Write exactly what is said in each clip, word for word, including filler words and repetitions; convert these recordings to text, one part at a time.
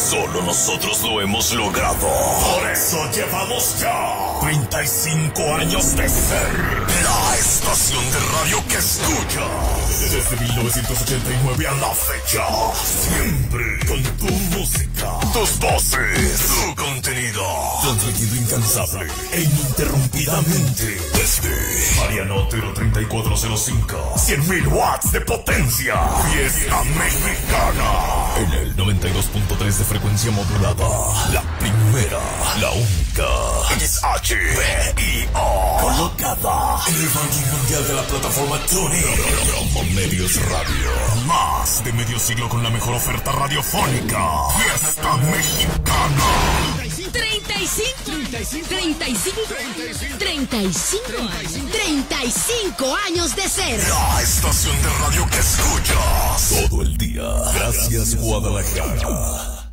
Solo nosotros lo hemos logrado. Por eso llevamos ya treinta y cinco años de ser la estación de radio que escuchas. Desde mil novecientos ochenta y nueve a la fecha. Siempre con tu música, tus voces, tu contenido. Transmitido incansable e ininterrumpidamente desde Mariano Otero treinta y cuatro cero cinco. cien mil watts de potencia. Fiesta Mexicana. En el noventa y dos punto tres de frecuencia modulada. La primera, la única. X H B I O. Colocada en el ranking mundial de la plataforma TuneIn. Programa Medios Radio. Más de medio siglo con la mejor oferta radiofónica. Fiesta Mexicana. treinta y cinco, treinta y cinco, treinta y cinco, treinta y cinco, treinta y cinco años de ser la estación de radio que escuchas todo el día. Gracias, Guadalajara.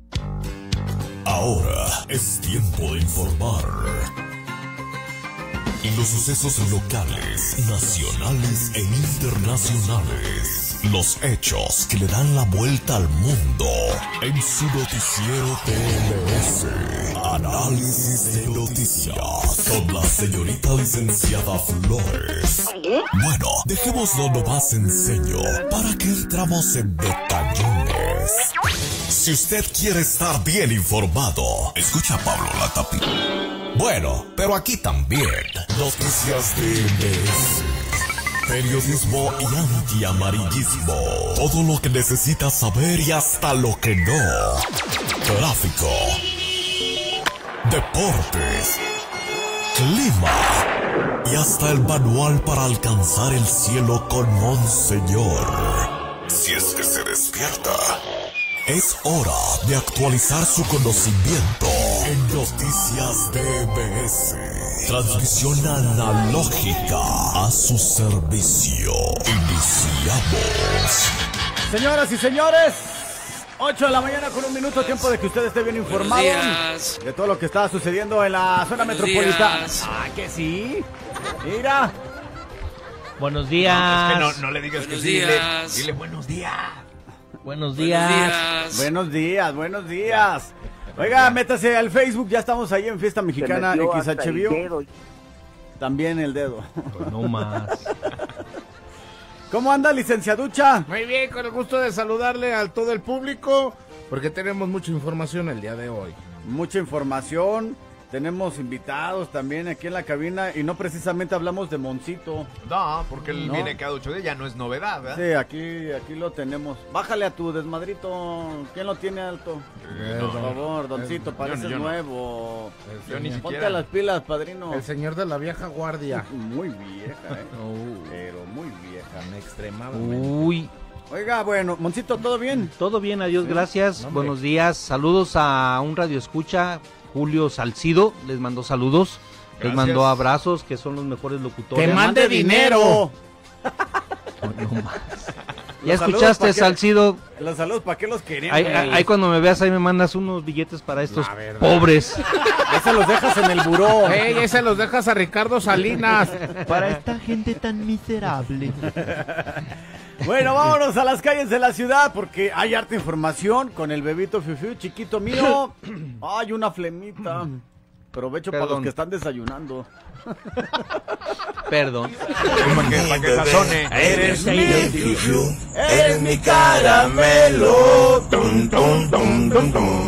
Ahora es tiempo de informar. Los sucesos locales, nacionales e internacionales. Los hechos que le dan la vuelta al mundo. En su noticiero T L S. Análisis de noticias. Con la señorita licenciada Flores. Bueno, dejémoslo nomás en serio. ¿Para que entramos en detallones? Si usted quiere estar bien informado, escucha a Pablo Latapí. Bueno, pero aquí también. Noticias de M S. Periodismo y antiamarillismo. Todo lo que necesitas saber y hasta lo que no. Tráfico. Deportes. Clima. Y hasta el manual para alcanzar el cielo con Monseñor. Si es que se despierta. Es hora de actualizar su conocimiento en Noticias de M S. Transmisión analógica a su servicio. Iniciamos. Señoras y señores, ocho de la mañana con un minuto, tiempo de que usted esté bien informado de todo lo que está sucediendo en la zona Buenos metropolitana. días. Ah, que sí. Mira. Buenos días. No, es que no, no le digas Buenos que sí, dile, días. dile buenos días. Buenos Buenos días. días. Buenos días, buenos días. Oiga, métase al Facebook, ya estamos ahí en Fiesta Mexicana X H B I O. También el dedo. Pues no más. ¿Cómo anda, licenciaducha? Muy bien, con el gusto de saludarle a todo el público, porque tenemos mucha información el día de hoy. Mucha información. Tenemos invitados también aquí en la cabina y no precisamente hablamos de Moncito. No, porque él No. viene cada ocho días, ya no es novedad, ¿verdad? Sí, aquí, aquí lo tenemos. Bájale a tu desmadrito. ¿Quién lo tiene alto? Eh, Por no. favor, Doncito, Eh, pareces yo no, yo no. nuevo. Yo ni Ponte siquiera. las pilas, padrino. El señor de la vieja guardia. Muy vieja, eh. Uh, Pero muy vieja. Tan extremadamente. Uy, Oiga, bueno, Moncito, ¿todo bien? todo bien, adiós, gracias. hombre. Buenos días. Saludos a un radio escucha, Julio Salcido, les mandó saludos. Les Gracias. mandó abrazos, que son los mejores locutores. ¡Que mande dinero! No más. ¿Ya Los saludos, escuchaste, ¿pa' qué? Salcido? Los saludos, ¿para qué los querían? Ahí, ahí- ahí cuando me veas, ahí me mandas unos billetes para estos La verdad. pobres. Ya se los dejas en el buró. ¡Ey, ese los dejas a Ricardo Salinas! Para esta gente tan miserable. Bueno, vámonos a las calles de la ciudad porque hay harta información con el bebito Fiu chiquito mío. Hay una flemita. Provecho para los Perdón. que están desayunando. Perdón. Para que, pa' que sazone. Eres mi Fiu-fiu, eres mi caramelo. Tum, tum, tum, tum, tum.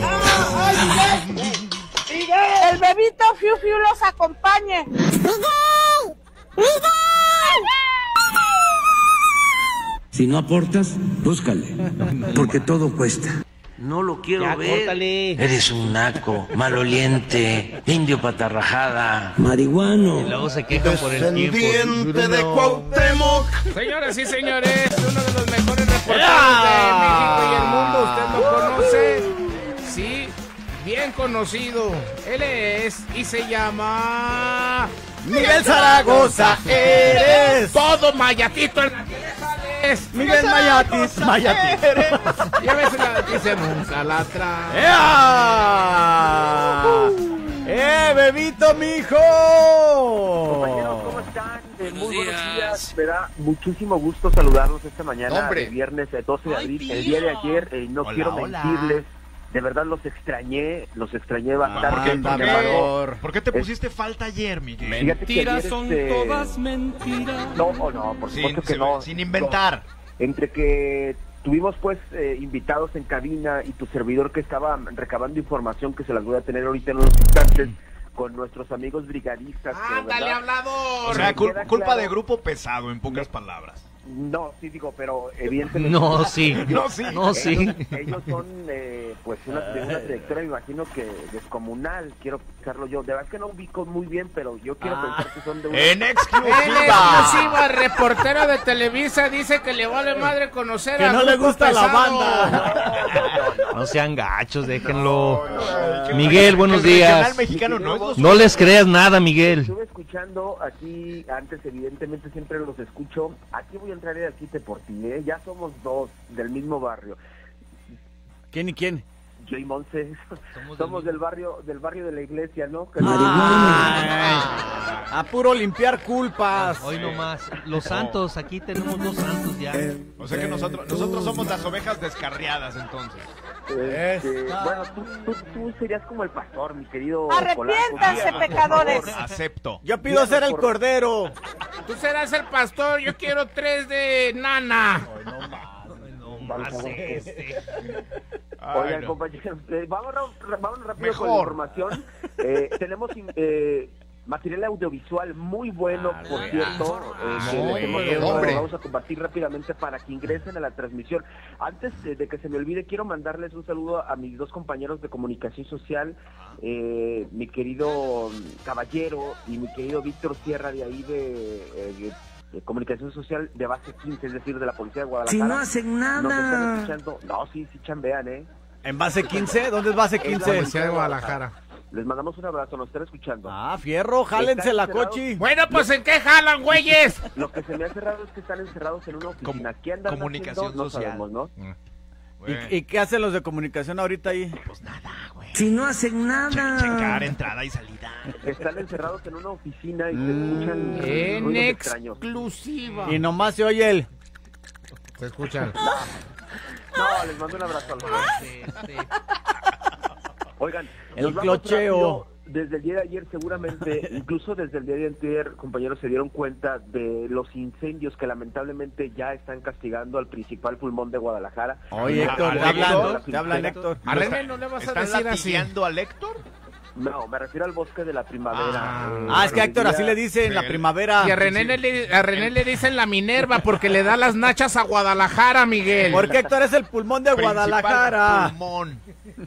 El bebito Fiu Fiu los acompañe. Si no aportas, búscale, porque todo cuesta. No lo quiero Ya, ver. córtale. Eres un naco, maloliente, indio patarrajada, marihuano. Y luego se quejan por el tiempo. Descendiente de Cuauhtémoc. Señoras y señores, uno de los mejores reporteros de México y el mundo, usted lo conoce. Sí, bien conocido. Él es y se llama Miguel Zaragoza, eres. todo mayatito en la vieja es. Miguel Mayatis, Mayatis. Ya ves la dice nunca la trae. ¡Ea! ¡Eh, bebito, mijo! Compañeros, ¿cómo están? Eh, Buenos muy buenos días. días. Me da muchísimo gusto saludarlos esta mañana, Hombre. de viernes eh, doce de Ay, abril. tío. El día de ayer, eh, no Hola, quiero hola. mentirles, de verdad los extrañé, los extrañé Ah, bastante. ¿por qué, sin por qué- embargo, ¿por qué te pusiste falta ayer, Miguel? fíjate que Mentiras ayer, son este, todas mentiras. No, oh, no, por Sin, supuesto que sin- no. sin inventar. No. Entre que tuvimos pues eh, invitados en cabina y tu servidor que estaba recabando información que se las voy a tener ahorita en unos instantes con nuestros amigos brigadistas. que de ¡Ándale, verdad- hablador! O sea, cul- queda culpa claro- de grupo pesado, en pocas palabras. No, sí digo, pero evidentemente... No, sí. No, sí. No, sí. Ellos, ellos son, eh, pues, una, de una trayectoria, me imagino que descomunal, quiero pensarlo yo. De verdad que no ubico muy bien, pero yo quiero Ah. pensar que son de una... En En exclusiva. exclusiva, reportero de Televisa dice que le vale madre conocer Que a no le Grupo gusta la Pesado. banda. No sean gachos, déjenlo. No, no, Miguel, buenos el regional días. mexicano no es lo No les creas nada, Miguel. Estuve escuchando aquí, antes evidentemente siempre los escucho. Aquí voy a entrar de aquí por ti, ¿eh? Ya somos dos del mismo barrio. ¿Quién y quién? Yo y Monse somos, del barrio del barrio de la iglesia, ¿no? Que- Ay, a puro limpiar culpas. Hoy nomás. Los santos, aquí tenemos dos santos ya. O sea que nosotros nosotros somos las ovejas descarriadas, entonces. Este, bueno, tú, tú, tú serías como el pastor, mi querido Arrepiéntanse, Polanco. pecadores. Acepto. Yo pido ser el cordero. Tú serás el pastor, yo quiero tres de nana. No más este. Ay, Oigan, no. compañeros, eh, vamos, ra- vamos rápido Mejor. con la información. Eh, tenemos eh, material audiovisual muy bueno, Ah, por no, cierto. eh, ah, que no, les hemos- hombre. vamos, vamos a compartir rápidamente para que ingresen a la transmisión. Antes eh, de que se me olvide, quiero mandarles un saludo a mis dos compañeros de comunicación social, eh, mi querido mm, Caballero y mi querido Víctor Sierra, de ahí de... eh, de comunicación social de base quince, es decir, de la Policía de Guadalajara. Si no hacen Nos están nada. escuchando. No, sí, sí chambean, ¿eh? ¿En base quince? ¿Dónde es base En la quince? Policía de Guadalajara. Les mandamos un abrazo, nos están escuchando. Ah, fierro, jálense la Están cochi. Bueno, pues ¿en qué jalan, güeyes? Lo que se me ha cerrado es que están encerrados en una oficina. Com- ¿Qué andan comunicación haciendo? No social. sabemos, ¿no? Bueno, ¿Y, ¿Y qué hacen los de comunicación ahorita ahí? pues nada, güey. Si no hacen Che- checar nada. entrada y salida. Están encerrados en una oficina y se Mm. escuchan En ruidos extraños. exclusiva. Y nomás se oye el... Se escuchan. No, les mando un abrazo a los dos. Oigan, El nos vamos clocheo. rápido. Desde el día de ayer seguramente, incluso desde el día de ayer, compañeros, se dieron cuenta de los incendios que lamentablemente ya están castigando al principal pulmón de Guadalajara. Oye, Ah, Héctor, te ¿Héctor? hablan, te hablan, Héctor. A René no le vas a ¿Están decir así. latigueando al Héctor? No, me refiero al bosque de la primavera. Ah. Eh, Ah, es que a desde Héctor el así día- le dicen la Sí. primavera. Y a René, le, a René le dicen la Minerva porque le da las nachas a Guadalajara, Miguel. Porque Héctor es el pulmón de Principal Guadalajara. pulmón.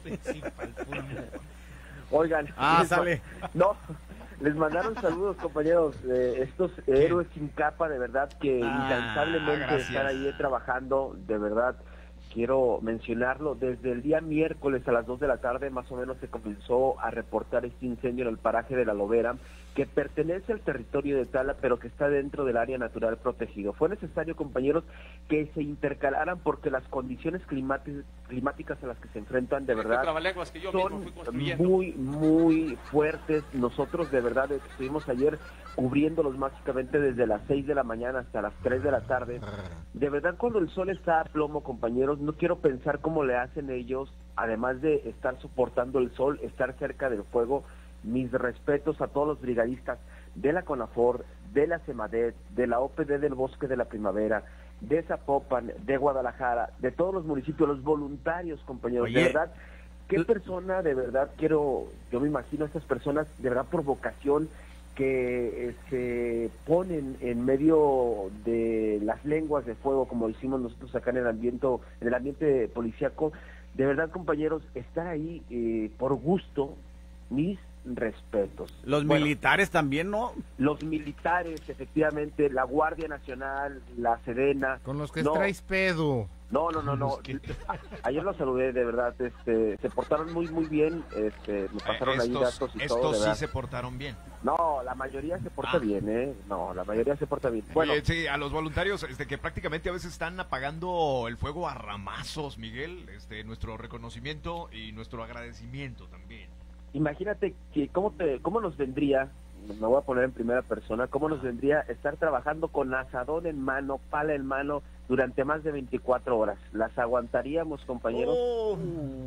Oigan, Ah, les ma- sale. No, les mandaron saludos, compañeros. eh, estos héroes sin capa, de verdad, que Ah, incansablemente gracias. están ahí trabajando, de verdad. Quiero mencionarlo, desde el día miércoles a las dos de la tarde más o menos se comenzó a reportar este incendio en el paraje de la Lobera, que pertenece al territorio de Tala, pero que está dentro del área natural protegido. Fue necesario, compañeros, que se intercalaran porque las condiciones climati- climáticas a las que se enfrentan, de verdad, son muy, muy fuertes. Nosotros, de verdad, estuvimos ayer cubriéndolos mágicamente desde las seis de la mañana hasta las tres de la tarde. De verdad, cuando el sol está a plomo, compañeros, no quiero pensar cómo le hacen ellos, además de estar soportando el sol, estar cerca del fuego. Mis respetos a todos los brigadistas de la CONAFOR, de la CEMADET, de la O P D del Bosque de la Primavera, de Zapopan, de Guadalajara, de todos los municipios, los voluntarios, compañeros. Oye. De verdad, qué persona, de verdad, quiero, yo me imagino a estas personas, de verdad, por vocación, que eh, se ponen en medio de las lenguas de fuego, como hicimos nosotros acá en el ambiente, en el ambiente policíaco. De verdad, compañeros, estar ahí eh, por gusto, mis respetos. Los Bueno, militares también, ¿no? los militares, efectivamente, la Guardia Nacional, la Sedena. Con los que no, traes pedo. No, no, no, no. Ayer los saludé, de verdad, este, se portaron muy, muy bien, este, me pasaron ahí estos datos y todo, estos de sí verdad. se portaron bien. No, la mayoría se porta Ah. bien, ¿eh? No, la mayoría se porta bien. Bueno, Oye, sí, a los voluntarios este, que prácticamente a veces están apagando el fuego a ramazos, Miguel, este, nuestro reconocimiento y nuestro agradecimiento también. imagínate que cómo, te, cómo nos vendría, me voy a poner en primera persona, cómo nos vendría estar trabajando con asadón en mano, pala en mano, durante más de veinticuatro horas. ¿Las aguantaríamos, compañeros? Oh.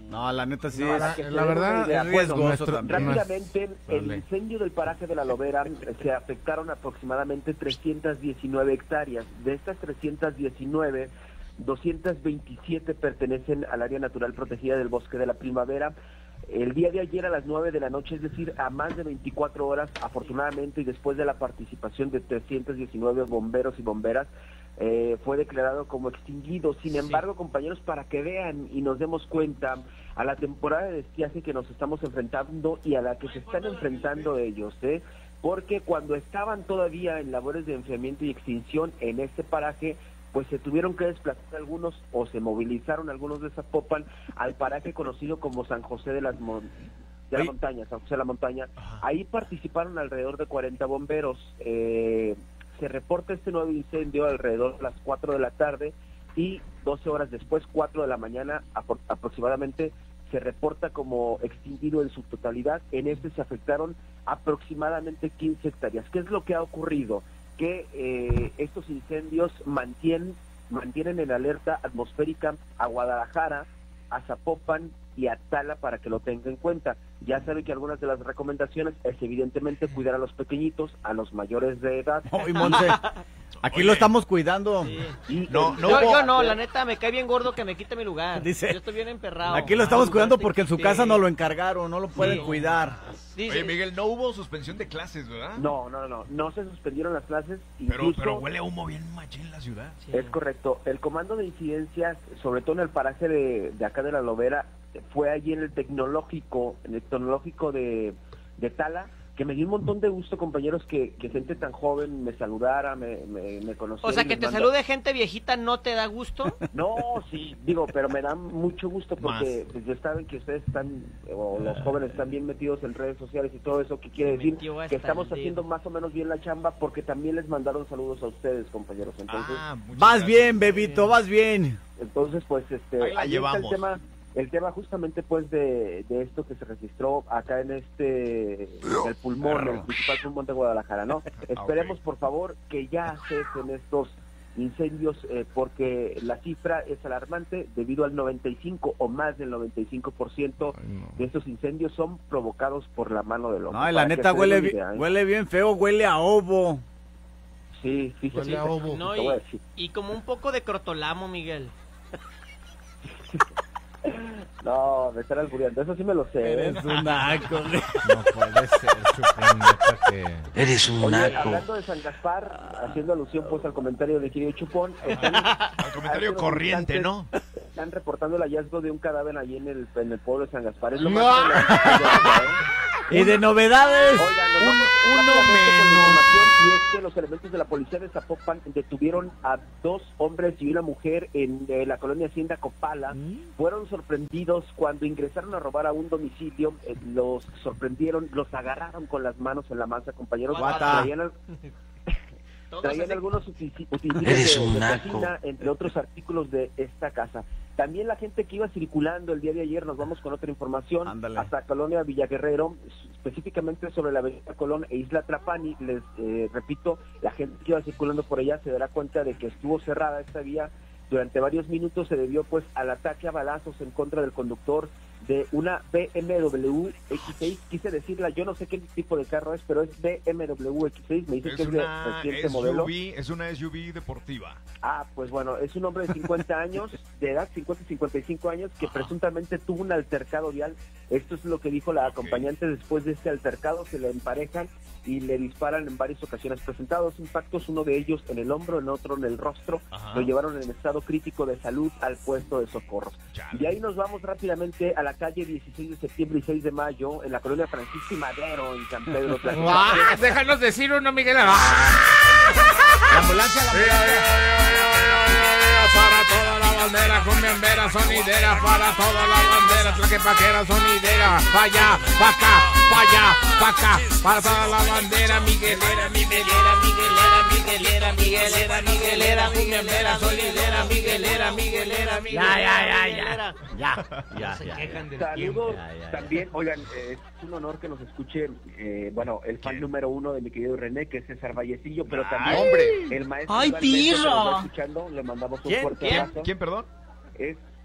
No, la neta sí. No, es, la, que se la den verdad una idea. es riesgoso nuestro- también. Rápidamente, el Dale. incendio del paraje de la Lobera eh, se afectaron aproximadamente trescientas diecinueve hectáreas. De estas trescientas diecinueve, doscientas veintisiete pertenecen al área natural protegida del Bosque de la Primavera. El día de ayer a las nueve de la noche, es decir, a más de veinticuatro horas, afortunadamente, y después de la participación de trescientos diecinueve bomberos y bomberas, eh, fue declarado como extinguido. Sin embargo, compañeros, para que vean y nos demos cuenta a la temporada de estiaje que nos estamos enfrentando y a la que se están enfrentando ellos, ¿eh? Porque cuando estaban todavía en labores de enfriamiento y extinción en este paraje, pues se tuvieron que desplazar algunos o se movilizaron algunos de Zapopan al paraje conocido como San José de las Mon de la Ahí- Montaña, San José de la Montaña. Ahí participaron alrededor de cuarenta bomberos. Eh, se reporta este nuevo incendio alrededor de las cuatro de la tarde y doce horas después, cuatro de la mañana apro- aproximadamente, se reporta como extinguido en su totalidad. En este se afectaron aproximadamente quince hectáreas. ¿Qué es lo que ha ocurrido? Que eh, estos incendios mantienen, mantienen en alerta atmosférica a Guadalajara, a Zapopan y a Tala, para que lo tenga en cuenta. Ya saben que algunas de las recomendaciones es evidentemente cuidar a los pequeñitos, a los mayores de edad. Oye, Monse, aquí lo estamos cuidando. Y No, el- no yo, hubo- yo no, la neta, me cae bien gordo que me quite mi lugar. Dice- Yo estoy bien emperrado. Aquí lo estamos Ah, cuidando sí, porque en su sí. casa no lo encargaron, no lo pueden Sí. cuidar. Dice- Oye, Miguel, no hubo suspensión de clases, ¿verdad? No, no, no, no se suspendieron las clases. Pero, Incluso, pero huele a humo bien machín en la ciudad. Sí. es correcto. El comando de incidencias, sobre todo en el paraje de, de acá de la Lobera, fue allí en el tecnológico, en el tecnológico de, de Tala, que me dio un montón de gusto, compañeros, que, que gente tan joven me saludara, me, me, me conociera. O sea, y que les te manda- salude gente viejita no te da gusto. No, sí, digo, pero me da mucho gusto porque pues, ya saben que ustedes están, o los jóvenes están bien metidos en redes sociales y todo eso, que quiere Se decir metió hasta que estamos el dedo. haciendo más o menos bien la chamba, porque también les mandaron saludos a ustedes, compañeros. Entonces, Ah, muchas Vas gracias. bien, bebito, vas bien. entonces pues, este, Ahí la ahí está el llevamos. tema, el tema justamente pues de, de esto que se registró acá en este, en el pulmón, el principal pulmón de Guadalajara, ¿no? Esperemos, por favor, que ya cesen estos incendios, eh, porque la cifra es alarmante debido al noventa y cinco o más del noventa y cinco por ciento de estos incendios son provocados por la mano del hombre. No, y la Para que neta se den huele, una bi- idea, ¿eh? huele bien feo, huele a ovo. Sí, fíjate. Huele a ovo. No, Te y, voy a decir. y como un poco de crotolamo, Miguel. No, me están albureando, eso sí me lo sé. ¿eh? Eres un naco. No puede ser, Chupín, neta que... Eres un Oye, naco. hablando de San Gaspar, haciendo alusión pues al comentario de querido Chupón, están- Al comentario algunos corriente, habitantes ¿no? Están reportando el hallazgo de un cadáver allí en el, en el pueblo de San Gaspar. Es lo No. más ¿eh? Y de novedades. Oigan, nos vamos uno rápidamente con menos. información, y es que los elementos de la policía de Zapopan detuvieron a dos hombres y una mujer en eh, la colonia Hacienda Copala. Fueron sorprendidos cuando ingresaron a robar a un domicilio. Eh, los sorprendieron, los agarraron con las manos en la masa, compañeros. Guata. Traían, al- Todos traían así- algunos uti- utensilios Eres de, un de naco. cocina, entre otros artículos de esta casa. También la gente que iba circulando el día de ayer, nos vamos con otra información, Ándale. hasta Colonia Villaguerrero, específicamente sobre la avenida Colón e Isla Trapani. Les eh, repito, la gente que iba circulando por allá se dará cuenta de que estuvo cerrada esta vía durante varios minutos. Se debió pues al ataque a balazos en contra del conductor de una B M W X seis, quise decirla, yo no sé qué tipo de carro es, pero es B M W X seis, me dice Es que es de una reciente modelo. S U V, es una S U V deportiva. Ah, pues bueno, es un hombre de cincuenta años, de edad, cincuenta y cincuenta y cinco años, que presuntamente tuvo un altercado vial. Esto es lo que dijo la acompañante. Después de este altercado se le emparejan y le disparan en varias ocasiones. Presentados impactos, uno de ellos en el hombro, en otro en el rostro. Ajá. Lo llevaron en estado crítico de salud al puesto de socorros. Chale. Y ahí nos vamos rápidamente a la calle dieciséis de septiembre y seis de mayo, en la colonia Francisco y Madero, en San Pedro. Tlaxcala. Ah, déjanos decir uno, Miguel. Ah. La ambulancia, la Para toda la bandera, cumbiambera, sonidera, para toda la bandera, tlaquepaquera, sonidera, pa' allá, pa' acá, pa' allá, pa' acá, para toda la bandera, miguelera, miguelera, miguelera, miguelera, miguelera, miguelera, cumbiambera, sonidera, miguelera, miguelera, miguelera. Ya, ya, ya, ya. Ya, ya, Se ya. quejan del Saludos Ya, ya, ya. también, oigan, eh, es un honor que nos escuche, eh, bueno, el fan número uno de mi querido René, que es César Vallecillo, pero Ay, también hombre. el maestro ¡Ay, Iván Méndez, que nos pirro! va escuchando, le mandamos un ¿Quién? fuerte ¿Quién? abrazo. ¿Quién, perdón? Es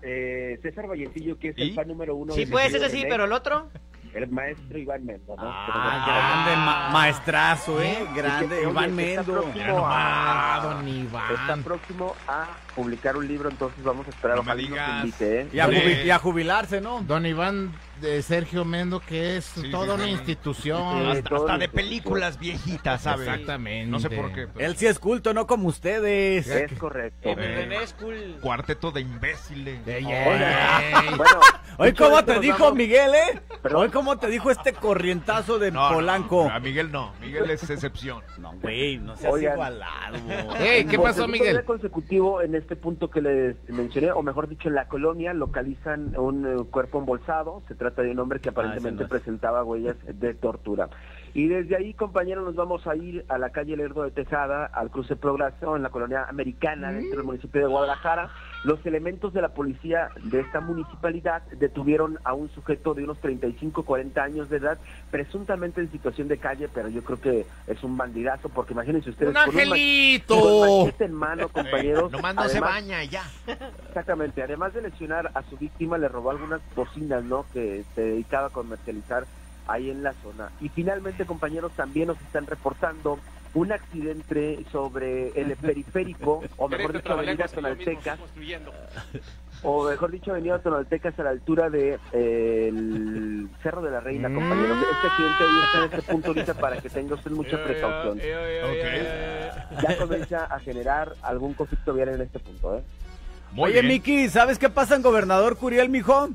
eh, César Vallecillo, que es el ¿Y? fan número uno. Sí, de pues México, ese sí, René, pero el otro. el maestro Iván Mendo, ¿no? Ah, grande ma- maestrazo, eh, grande, Oye, Iván está Mendo. próximo Ah, a- don Iván. Está próximo a publicar un libro, entonces vamos a esperar. No me ojalá y nos digas. invite, ¿eh? Y a, Sí. jubi- y a jubilarse, ¿no? Don Iván de Sergio Mendo, que es Sí, toda sí, una sí. institución. Sí. Hasta, todo hasta lo de que- películas viejitas, ¿sabes? Exactamente. No sé por qué. pero- Él sí es culto, no como ustedes. Es correcto. Eh, René es cool. Cuarteto de imbéciles. Ey, Oiga, ey. bueno, Hoy dicho cómo esto, te nos dijo vamos- Miguel, ¿eh? ¿Perdón? Hoy cómo te dijo este corrientazo de No, no, Polanco. a Miguel no. Miguel es excepción. No, güey, no seas Oigan. igualado. Ey, ¿qué Por pasó, segundo Miguel? día consecutivo, en este punto que les mencioné, o mejor dicho, en la colonia, localizan un eh, cuerpo embolsado. Se trata de un hombre que aparentemente ese no es. presentaba huellas de tortura. Y desde ahí, compañeros, nos vamos a ir a la calle Lerdo de Tejada, al cruce Progreso, en la colonia americana, dentro del municipio de Guadalajara. Los elementos de la policía de esta municipalidad detuvieron a un sujeto de unos treinta y cinco, cuarenta años de edad, presuntamente en situación de calle, pero yo creo que es un bandidazo, porque imagínense ustedes... ¡Un con un ma- angelito! con machete en mano, compañeros. Nomás no se Además- baña y ya. Exactamente, además de lesionar a su víctima, le robó algunas bocinas, ¿no?, que se dedicaba a comercializar ahí en la zona. Y finalmente, compañeros, también nos están reportando un accidente sobre el periférico, o mejor dicho, avenida Tonaltecas, o mejor dicho, avenida Tonaltecas, a la altura de eh, el Cerro de la Reina, compañeros. Este accidente ahí está en este punto ahorita para que tenga usted mucha precaución. Ok. Ya comienza a generar algún conflicto vial en este punto, ¿eh? Muy Oye, bien. Miki, ¿sabes qué pasa en Gobernador Curiel, mijo?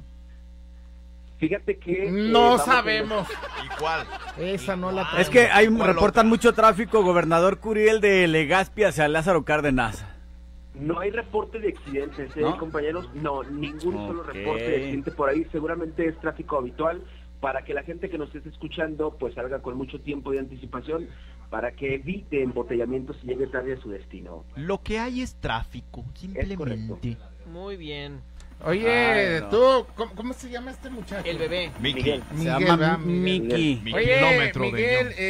Fíjate que... eh, No vamos a- sabemos. ¿Y cuál? Esa no la Es que hay ¿Cuál reportan otra? mucho tráfico, Gobernador Curiel de Legazpi hacia Lázaro Cárdenas. No hay reporte de accidentes, ¿eh, ¿No? compañeros? No, ningún solo Ok. reporte de accidente por ahí. Seguramente es tráfico habitual para que la gente que nos esté escuchando pues salga con mucho tiempo de anticipación para que evite embotellamientos y llegue tarde a su destino. Lo que hay es tráfico, simplemente. Muy bien. Oye, Ay, no. tú, ¿cómo, cómo se llama este muchacho? El bebé. Miki. Miguel. Se Miguel, llama ¿verdad? Miguel. Miki. Mi Oye, kilómetro de Miguel, ño.